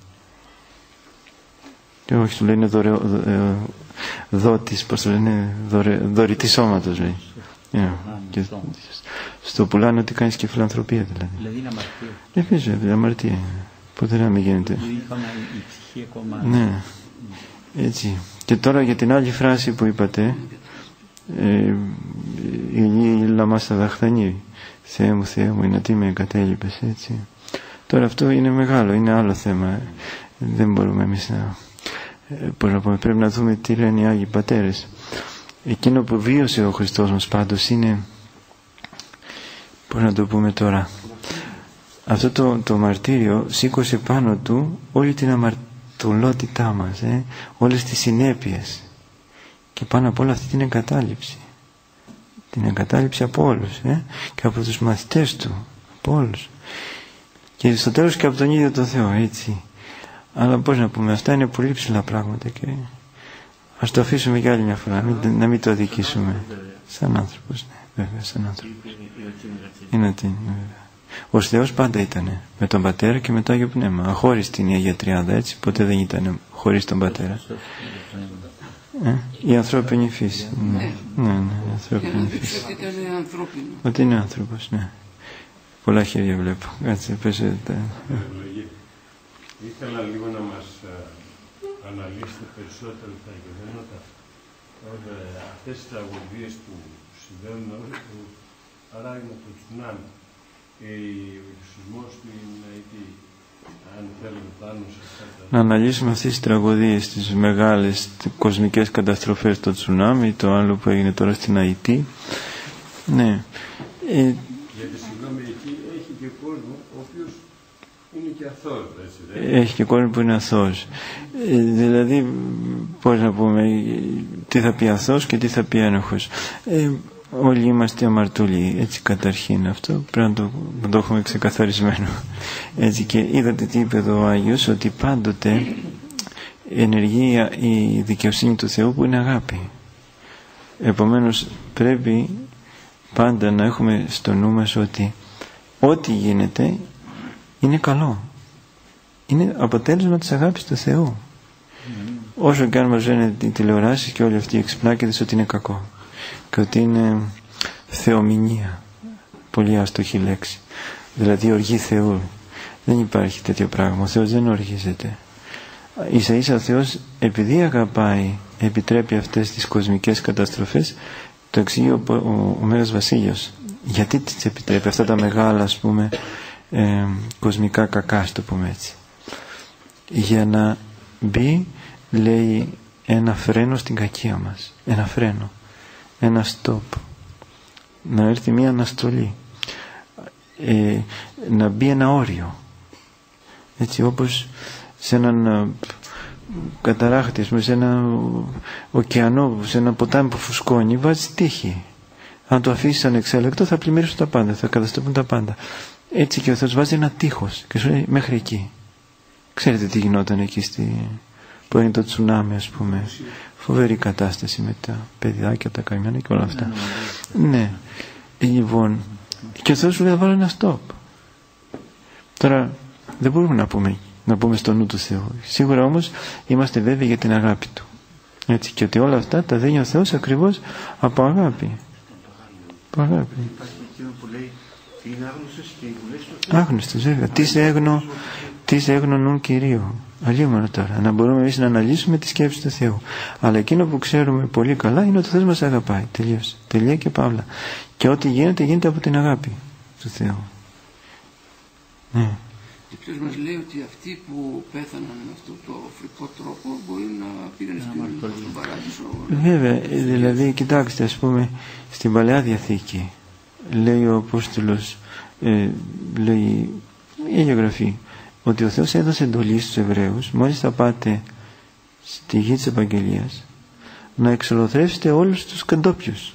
Και όχι, του λέει είναι δωρε, δω, δότης, πώς το λένε, δωρε, δωρητή σώματος, λέει. Yeah. Και στο πουλάνε ότι κάνεις και φιλανθρωπία, δηλαδή. Δηλαδή είναι αμαρτία. Επίσης, βέβαια, αμαρτία. Ποτέ να μην γίνεται. Ναι, έτσι. Και τώρα για την άλλη φράση που είπατε, ε, η λαμάστα δαχτανή, Θεέ μου, Θεέ μου, είναι τι με εγκατέλειπες, έτσι. Τώρα αυτό είναι μεγάλο, είναι άλλο θέμα. Ε. Δεν μπορούμε εμείς να, ε, πώς να πούμε, πρέπει να δούμε τι λένε οι Άγιοι Πατέρες. Εκείνο που βίωσε ο Χριστός μας πάντως είναι, πώς να το πούμε τώρα, αυτό το, το μαρτύριο σήκωσε πάνω του όλη την αμαρτωλότητά μας, ε, όλες τις συνέπειες και πάνω από όλα αυτή την εγκατάλειψη, την εγκατάλειψη από όλους, ε, και από τους μαθητές του, από όλους, και στο τέλος και από τον ίδιο τον Θεό, έτσι. Αλλά πώς να πούμε, αυτά είναι πολύ ψηλά πράγματα και ας το αφήσουμε για άλλη μια φορά, να μην, να μην το αδικήσουμε σαν άνθρωπος, ναι, βέβαια, σαν άνθρωπος. Είναι ότι, βέβαια. Ο Θεός πάντα ήταν με τον Πατέρα και με το Άγιο Πνεύμα. Αχώριστη είναι η Αγία Τριάδα, έτσι, ποτέ δεν ήταν χωρίς τον Πατέρα. Ε, η ανθρώπινη φύση. Ναι, ναι, ναι, η ανθρώπινη φύση. Ότι είναι ανθρώπινο. Ότι είναι άνθρωπος, ναι. Πολλά χέρια βλέπω. Κάτσε, πέσε τα... Ήθελα λίγο να μας αναλύσετε περισσότερο τα γεγονότα, αυτές τις τραγωδίες που συμβαίνουν, παράδειγμα το τσουνάμι, ο σεισμός του Ιναϊτή, αν θέλουμε πάνω σε αυτά τα... Να αναλύσουμε αυτές τις τραγωδίες, τις μεγάλες κοσμικές καταστροφές, το τσουνάμι, το άλλο που έγινε τώρα στην Αϊτή. Ναι. Ε... Γιατί συγγνώμη, εκεί έχει και κόσμο ο οποίος είναι και αθώος, έτσι δεν? Έχει και κόσμο που είναι αθώος. Ε, δηλαδή, πώς να πούμε, τι θα πει αθώος και τι θα πει ένοχος. Ε, όλοι είμαστε αμαρτωλοί, έτσι καταρχήν αυτό, πρέπει να το, να το έχουμε ξεκαθαρισμένο. Έτσι, και είδατε τι είπε εδώ ο Άγιος, ότι πάντοτε ενεργεί η δικαιοσύνη του Θεού που είναι αγάπη. Επομένως πρέπει πάντα να έχουμε στο νου μας ότι ό,τι γίνεται είναι καλό. Είναι αποτέλεσμα της αγάπης του Θεού. Mm. Όσο και αν μας λένε οι τηλεοράσεις και όλοι αυτοί οι εξυπνάκηδες ότι είναι κακό και ότι είναι θεομηνία, πολύ άστοχη λέξη, δηλαδή οργή Θεού. Δεν υπάρχει τέτοιο πράγμα. Ο Θεός δεν οργίζεται. Ίσα ίσα ο Θεός, επειδή αγαπάει, επιτρέπει αυτές τις κοσμικές καταστροφές. Το εξηγεί ο, ο, ο Μέγας Βασίλειος. Γιατί τις επιτρέπει αυτά τα μεγάλα, ας πούμε, ε, κοσμικά κακά, ας το πούμε έτσι. Για να μπει, λέει, ένα φρένο στην κακία μας. Ένα φρένο. Ένα stop. Να έρθει μια αναστολή. Ε, να μπει ένα όριο. Έτσι, όπως σε έναν καταράχτη, ας πούμε, σε ένα ωκεανό, σε ένα ποτάμι που φουσκώνει, βάζει τύχη. Αν το αφήσεις ανεξέλεκτο θα πλημμυρίσουν τα πάντα, θα καταστρέφουν τα πάντα. Έτσι και ο Θεός βάζει ένα τείχος και σου λέει μέχρι εκεί. Ξέρετε τι γινόταν εκεί στη... που είναι το τσουνάμι, ας πούμε. Φοβερή κατάσταση με τα παιδάκια, τα καημένα και όλα αυτά. Ναι. Λοιπόν, και ο Θεός σου λέει θα βάλω ένα stop. Τώρα δεν μπορούμε να πούμε να πούμε στο νου του Θεού. Σίγουρα όμως είμαστε βέβαιοι για την αγάπη Του. Έτσι, και ότι όλα αυτά τα δίνει ο Θεός ακριβώς από αγάπη. Από αγάπη. Άγνωστος, βέβαια. Τι έγνω, τι έγνω νουν Κυρίου. Αλλήμωνο τώρα. Να μπορούμε εμείς να αναλύσουμε τη σκέψη του Θεού. Αλλά εκείνο που ξέρουμε πολύ καλά είναι ότι ο Θεός μας αγαπάει. Τελείωσε. Τελεία και παύλα. Και ό,τι γίνεται, γίνεται από την αγάπη του Θεού. Ναι. Και ποιος μας λέει ότι αυτοί που πέθαναν με αυτόν τον φρικό τρόπο μπορεί να πήγαν στον παράδεισο. Βέβαια, δηλαδή κοιτάξτε, ας πούμε στην Παλαιά Διαθήκη λέει ο Απόστολος, ε, λέει η Αγία Γραφή, ότι ο Θεός έδωσε εντολή στους Εβραίους, μόλις θα πάτε στη γη της Επαγγελίας, να εξολοθρεύσετε όλους τους καντόπιους.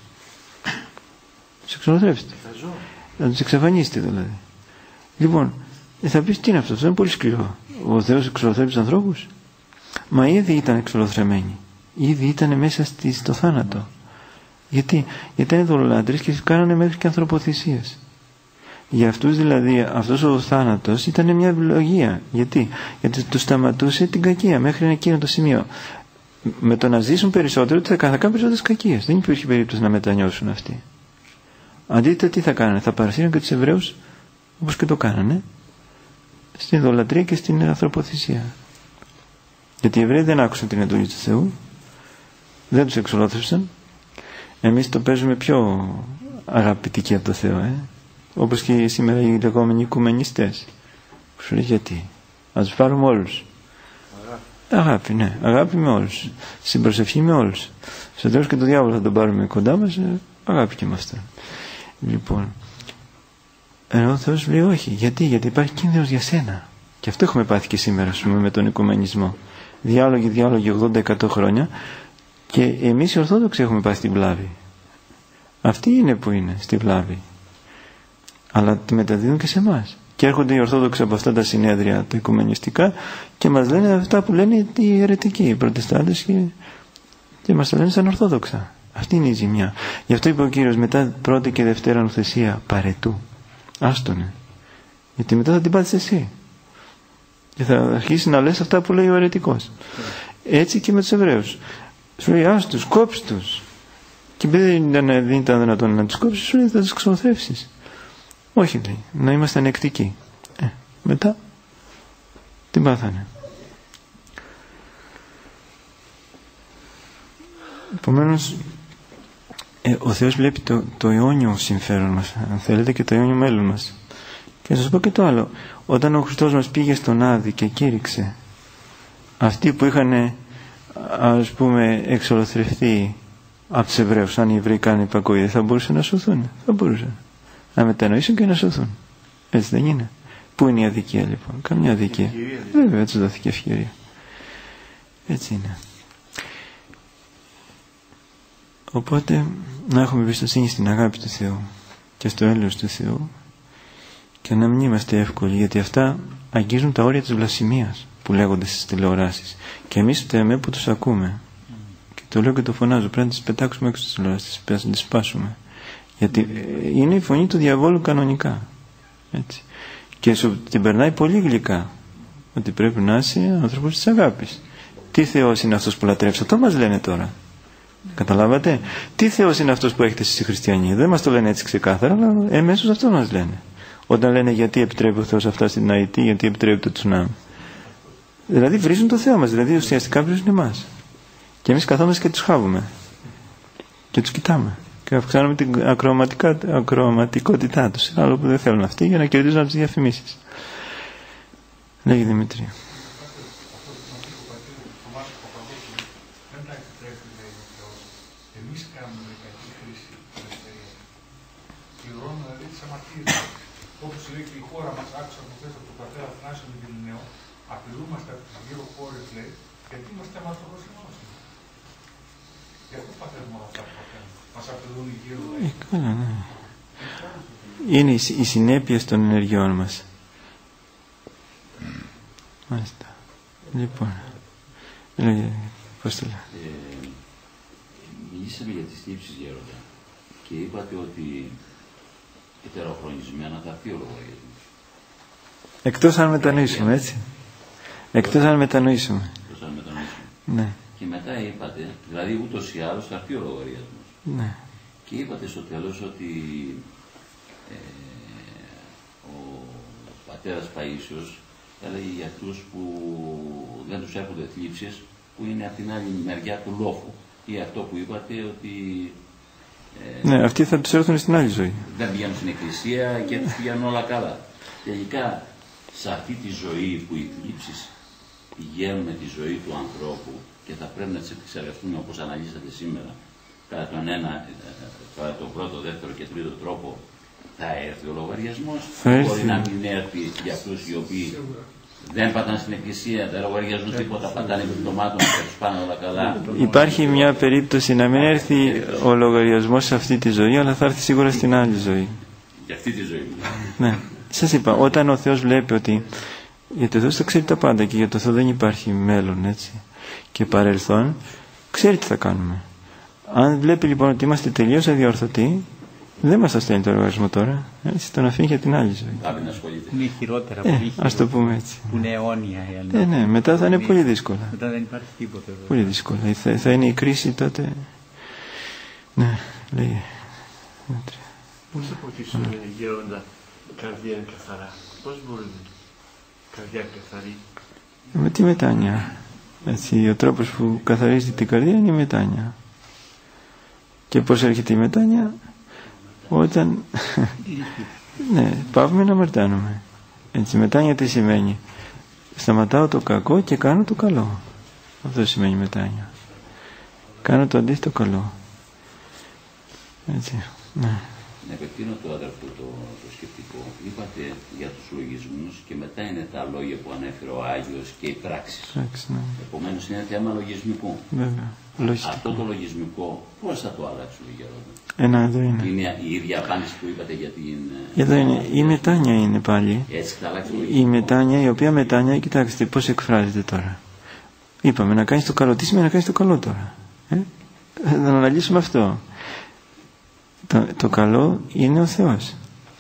Τους εξολοθρεύσετε. Να τους εξαφανίσετε δηλαδή. Λοιπόν, θα πεις τι είναι αυτό, αυτό είναι πολύ σκληρό. Ο Θεός εξολοθρεύει τους ανθρώπους. Μα ήδη ήταν εξολοθρεμένοι. Ήδη ήταν μέσα στη, στο θάνατο. Γιατί, γιατί ήταν δολολάτρες και κάνανε μέχρι και ανθρωποθυσίες. Για αυτούς δηλαδή αυτός ο θάνατος ήταν μια ευλογία. Γιατί, γιατί τους σταματούσε την κακία μέχρι εκείνο το σημείο. Με το να ζήσουν περισσότερο θα κάνουν περισσότερες κακίες. Δεν υπήρχε περίπτωση να μετανιώσουν αυτοί. Αντίθετα τι θα κάνανε, θα παρασύρουν και τους Εβραίους όπως και το κάνανε στην ιδωλατρία και στην ανθρωποθυσία. Γιατί οι Εβραίοι δεν άκουσαν την εντολή του Θεού, δεν τους εξολόθρευσαν. Εμείς το παίζουμε πιο αγαπητικοί από το Θεό, ε? Όπως και σήμερα οι λεγόμενοι οικουμενιστές που σου λέει γιατί, ας τους πάρουμε όλους. Αγάπη. Αγάπη, ναι, αγάπη με όλους, συμπροσευχή με όλους. Στο τέλος και το διάβολο θα τον πάρουμε κοντά μας, ε, αγάπη και με αυτόν. Λοιπόν, ενώ ο Θεός λέει όχι. Γιατί, γιατί υπάρχει κίνδυνος για σένα. Και αυτό έχουμε πάθει και σήμερα, ας πούμε, με τον οικουμενισμό. Διάλογοι, διάλογοι ογδόντα εκατό χρόνια και εμείς οι Ορθόδοξοι έχουμε πάθει την βλάβη. Αυτοί είναι που είναι στη βλάβη. Αλλά τη μεταδίδουν και σε εμάς. Και έρχονται οι Ορθόδοξοι από αυτά τα συνέδρια τα οικουμενιστικά και μας λένε αυτά που λένε οι αιρετικοί, οι Προτεστάντες και, και μας τα λένε σαν Ορθόδοξα. Αυτή είναι η ζημιά. Γι' αυτό είπε ο Κύριος μετά πρώτη και δευτέρα νουθεσία παρετού. Άστονε. Γιατί μετά θα την πάθεις εσύ. Και θα αρχίσει να λες αυτά που λέει ο αιρετικός. Έτσι και με τους Εβραίους. Σου λέει άστους, κόψ' τους. Και επειδή δεν ήταν δυνατόν να τους κόψεις, σου λέει θα τους ξοθρεύσεις. Όχι λέει, να είμαστε ανεκτικοί. Ε, μετά την πάθανε. Επομένως ε, ο Θεός βλέπει το, το αιώνιο συμφέρον μας, αν θέλετε, και το αιώνιο μέλλον μας. Και θα σας πω και το άλλο. Όταν ο Χριστός μας πήγε στον Άδη και κήρυξε, αυτοί που είχαν, ας πούμε, εξολοθρευτεί από τους Εβραίους, αν οι Εβραίοι κάνουν υπακοή, θα μπορούσαν να σωθούν. Θα μπορούσαν να μετανοήσουν και να σωθούν. Έτσι δεν είναι? Πού είναι η αδικία λοιπόν? Καμιά αδικία. Βέβαια, έτσι δόθηκε ευκαιρία. Έτσι είναι. Οπότε να έχουμε εμπιστοσύνη στην αγάπη του Θεού και στο έλεος του Θεού και να μην είμαστε εύκολοι, γιατί αυτά αγγίζουν τα όρια της βλασιμίας που λέγονται στις τηλεοράσεις και εμείς φταίμε που τους ακούμε. Και το λέω και το φωνάζω, πρέπει να τις πετάξουμε έξω στις τηλεοράσεις, πρέπει να τις σπάσουμε, γιατί είναι η φωνή του διαβόλου κανονικά, έτσι. Και σου την περνάει πολύ γλυκά, ότι πρέπει να είσαι άνθρωπος της αγάπης. Τι Θεός είναι αυτός που λατρεύεις? Αυτό μας λένε τώρα. Καταλάβατε? Τι Θεός είναι αυτός που έχετε εσείς οι χριστιανοί? Δεν μας το λένε έτσι ξεκάθαρα, αλλά εμέσως αυτό μας λένε. Όταν λένε γιατί επιτρέπει ο Θεός αυτά στην Αϊτή, γιατί επιτρέπει το τσουνάμι. Δηλαδή βρίζουν το Θεό μας, δηλαδή ουσιαστικά βρίζουν εμάς. Και εμείς καθόμαστε και τους χάβουμε. Και τους κοιτάμε. Και αυξάνουμε την ακροαματικότητά τους. Άλλο που δεν θέλουν αυτοί για να κερδίζουν από τις διαφημίσεις. Λέγει Δημήτρη. Όπως λέει και η χώρα μας, άκουσα από χθες από τον πατέρα Αθανάσιο τον Κιλινέο, απειλούμαστε από τις γύρω χώρες, λέει, γιατί είμαστε αμαρτωλοσυνός. Γι' αυτό παθαίνουμε όλα αυτά που παθαίνουμε. Μας απειλούν οι γύρω, λέει. Καλά, ναι. Είναι η συνέπεια των ενεργειών μας. Μάλιστα. Λοιπόν, λέγε, πώς το λέω. Μιλήσαμε για τις τύψεις, Γέροντα, και είπατε ότι ετεροχρονισμένα θα έρθει ο λογαριασμός. Εκτός αν μετανοήσουμε, έτσι. Εκτός αν μετανοήσουμε. Εκτός αν μετανοήσουμε. Ναι. Και μετά είπατε, δηλαδή ούτως ή άλλως θα έρθει ο λογαριασμός. Ναι. Και είπατε στο τέλος ότι ε, ο πατέρας Παΐσιος έλεγε για αυτούς που δεν τους έρχονται θλίψεις, που είναι από την άλλη μεριά του λόφου. Ή αυτό που είπατε ότι Ε, ναι, αυτοί θα τους έρθουν στην άλλη ζωή. Δεν πηγαίνουν στην εκκλησία και τους πηγαίνουν όλα καλά. Τελικά, σε αυτή τη ζωή που οι θλίψεις πηγαίνουν με τη ζωή του ανθρώπου και θα πρέπει να τις επεξεργαστούμε όπως αναλύσατε σήμερα, κατά τον ένα, κατά τον πρώτο, δεύτερο και τρίτο τρόπο, θα έρθει ο λογαριασμός. Μπορεί να μην έρθει για αυτούς οι οποίοι δεν πατάνε στην εκκλησία, δεν λογαριαζούν τίποτα, πατάνε με πτωμάτων και τους πάνε όλα καλά. Υπάρχει μια περίπτωση να μην έρθει ο λογαριασμός σε αυτή τη ζωή, αλλά θα έρθει σίγουρα στην άλλη ζωή. Για αυτή τη ζωή. Ναι. Σας είπα, όταν ο Θεός βλέπει ότι, γιατί ο Θεός τα ξέρει τα πάντα και για το Θεό δεν υπάρχει μέλλον, έτσι, και παρελθόν, ξέρει τι θα κάνουμε. Αν βλέπει λοιπόν ότι είμαστε τελείως αδιορθωτοί, δεν μας θα στέλνει το λογαριασμό τώρα, έτσι, τον αφήνει για την άλλη ζωή. Είναι χειρότερα, ε, πολύ ας το πούμε έτσι. Που είναι αιώνια. Ε, ναι, μετά θα είναι πολύ δύσκολα. Μετά δεν υπάρχει τίποτα. Πολύ δύσκολα. Θα, θα είναι η κρίση τότε. Ναι, λέει. Πώς θα ποτίσουν γέροντα καρδιά είναι καθαρά? Πώς μπορούν καρδιά καθαρή? Με τη μετάνοια. Έτσι, ο τρόπος που καθαρίζει την καρδιά είναι η μετάνοια. Και πώς έρχεται η μετάνοια? Όταν ναι, πάμε να αμαρτάνουμε. Έτσι, μετάνοια τι σημαίνει? Σταματάω το κακό και κάνω το καλό. Αυτό σημαίνει μετάνοια. Κάνω το αντίθετο καλό. Έτσι, ναι. Να επεκτείνω το αδερφό το, το σκεπτικό. Είπατε για τους λογισμούς και μετά είναι τα λόγια που ανέφερε ο Άγιος και οι πράξεις. Πράξη, ναι. Επομένως είναι θέμα λογισμικού. Βέβαια. Λογιστικό. Αυτό το λογισμικό πώς θα το αλλάξουμε, Γέροντα? Ένα εδώ είναι. Είναι η ίδια απάντηση που είπατε για την... Εδώ είναι. Η μετάνοια είναι πάλι. Έτσι θα αλλάξει το λογισμικό. Η μετάνοια, η οποία μετάνοια, κοιτάξτε πώς εκφράζεται τώρα. Είπαμε να κάνεις το καλό. Τι σημαίνει να κάνεις το καλό τώρα? Ε? Να αναλύσουμε αυτό. Το, το καλό είναι ο Θεός.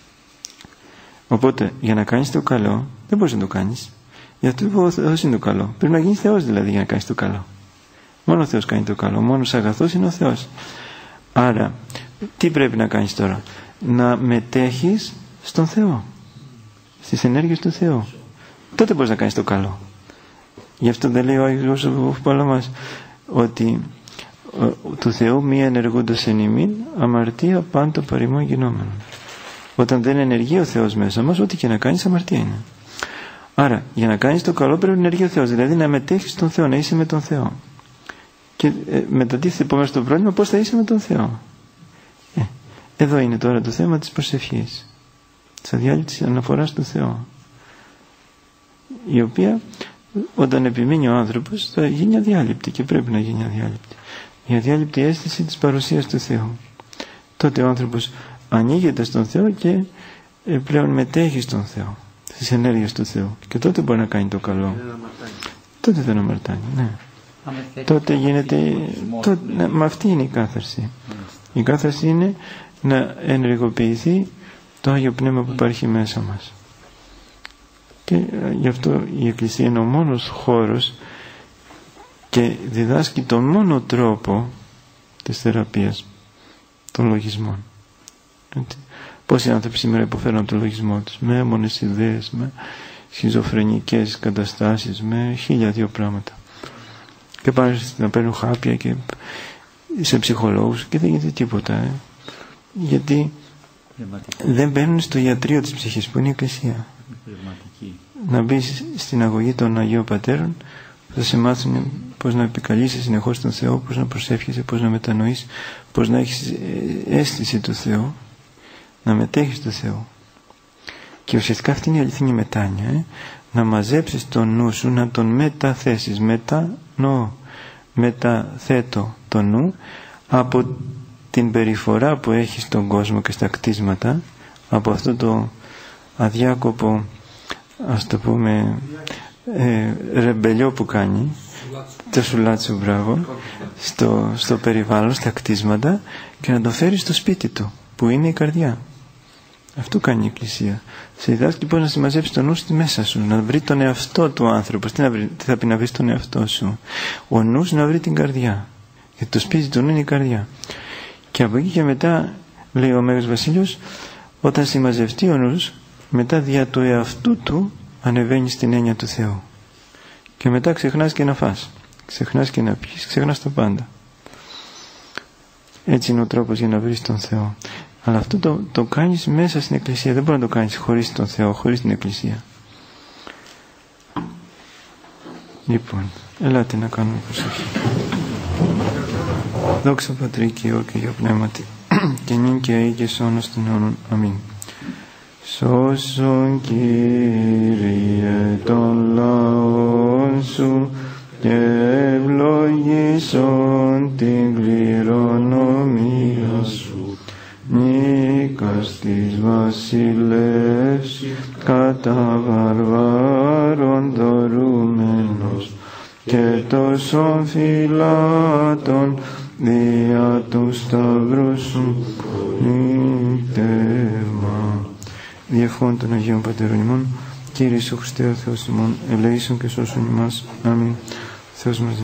Οπότε για να κάνεις το καλό δεν μπορείς να το κάνεις. Γι' αυτό ο Θεός είναι το καλό. Πρέπει να γίνεις Θεός δηλαδή για να κάνεις το καλό. Μόνο ο Θεός κάνει το καλό. Μόνος αγαθός είναι ο Θεός. Άρα τι πρέπει να κάνεις τώρα? Να μετέχεις στον Θεό, στις ενέργειες του Θεού. Τότε μπορείς να κάνεις το καλό. Γι' αυτό δεν λέει ο Άγιος Παλαμάς ότι του Θεού μη ενεργούντας εν ημίν αμαρτία πάντο παροιμόν γινόμενον. Όταν δεν ενεργεί ο Θεός μέσα μας, ό,τι και να κάνεις αμαρτία είναι. Άρα για να κάνεις το καλό πρέπει να ενεργεί ο Θεός, δηλαδή να μετέχεις στον Θεό, να είσαι με τον Θεό. Και ε, μετατίθεται επόμενο στο πρόβλημα πώς θα είσαι με τον Θεό. Ε, εδώ είναι τώρα το θέμα της προσευχής, της αδιάλειπτης αναφοράς του Θεό, η οποία όταν επιμείνει ο άνθρωπος θα γίνει αδιάλειπτη και πρέπει να γίνει αδιάλειπτη. Η αδιάλειπτη αίσθηση της παρουσίας του Θεού. Τότε ο άνθρωπος ανοίγεται στον Θεό και πλέον μετέχει στον Θεό, στις ενέργειες του Θεού, και τότε μπορεί να κάνει το καλό. Τότε δεν αμαρτάνει, ναι. Τότε γίνεται τότε, ναι, μα αυτή είναι η κάθαρση. Η κάθαρση είναι να ενεργοποιηθεί το Άγιο Πνεύμα που υπάρχει μέσα μας. Και γι' αυτό η Εκκλησία είναι ο μόνος χώρος και διδάσκει τον μόνο τρόπο της θεραπείας των λογισμών. Έτσι. Πόσοι άνθρωποι σήμερα υποφέρουν από τον λογισμό τους, με έμονες ιδέες, με σχιζοφρενικές καταστάσεις, με χίλια δύο πράγματα, και πάνε να παίρνουν χάπια και σε ψυχολόγους και δεν γίνεται τίποτα, ε. γιατί δεν μπαίνουν στο ιατρείο της ψυχής που είναι η Εκκλησία. Να μπεις στην αγωγή των Αγίων Πατέρων, θα σε μάθουν πώς να επικαλείσαι συνεχώς τον Θεό, πώς να προσεύχεσαι, πώς να μετανοείς, πώς να έχεις αίσθηση του Θεού, να μετέχεις του Θεού. Και ουσιαστικά αυτή είναι η αληθινή μετάνοια, ε? Να μαζέψεις τον νου σου, να τον μεταθέσεις, μετανοώ, μεταθέτω τον νου από την περιφορά που έχει στον κόσμο και στα κτίσματα, από αυτό το αδιάκοπο, ας το πούμε, ε, ρεμπελιό που κάνει, το σουλάτσο, μπράβο, στο, στο περιβάλλον, στα κτίσματα, και να το φέρει στο σπίτι του, που είναι η καρδιά. Αυτό κάνει η Εκκλησία. Σε διδάσκει πώς να συμμαζέψει τον νου στη μέσα σου, να βρει τον εαυτό του άνθρωπο. Τι, να βρει, τι θα πει να βρει τον εαυτό σου? Ο νους να βρει την καρδιά. Γιατί το σπίτι του νου είναι η καρδιά. Και από εκεί και μετά, λέει ο Μέγας Βασίλειος, όταν συμμαζευτεί ο νους, μετά δια του εαυτού του ανεβαίνει στην έννοια του Θεού. Και μετά ξεχνάς και να φας, ξεχνάς και να πιεις, ξεχνάς τα πάντα. Έτσι είναι ο τρόπος για να βρεις τον Θεό. Αλλά αυτό το, το κάνεις μέσα στην Εκκλησία. Δεν μπορεί να το κάνεις χωρίς τον Θεό, χωρίς την Εκκλησία. Λοιπόν, ελάτε να κάνουμε προσευχή. Δόξα Πατρί και Υιό και Υιό Πνεύματι, και νυν και αεί και σ' αιώνας των αιώνων. Αμήν. Σώσον, Κύριε, των λαών σου και ευλογήσον την κληρονομία σου. Νίκας της βασιλεύς, κατά βαρβάρων δωρούμενος, και τόσων φυλάτων δια του σταυρού σου νύκτευμα. Διευχών των Αγίων Πατέρων ημών, Κύριε Ιησού Χριστέ ο Θεός ημών, ελέησον και σώσον ημάς. Αμήν. Θεός μας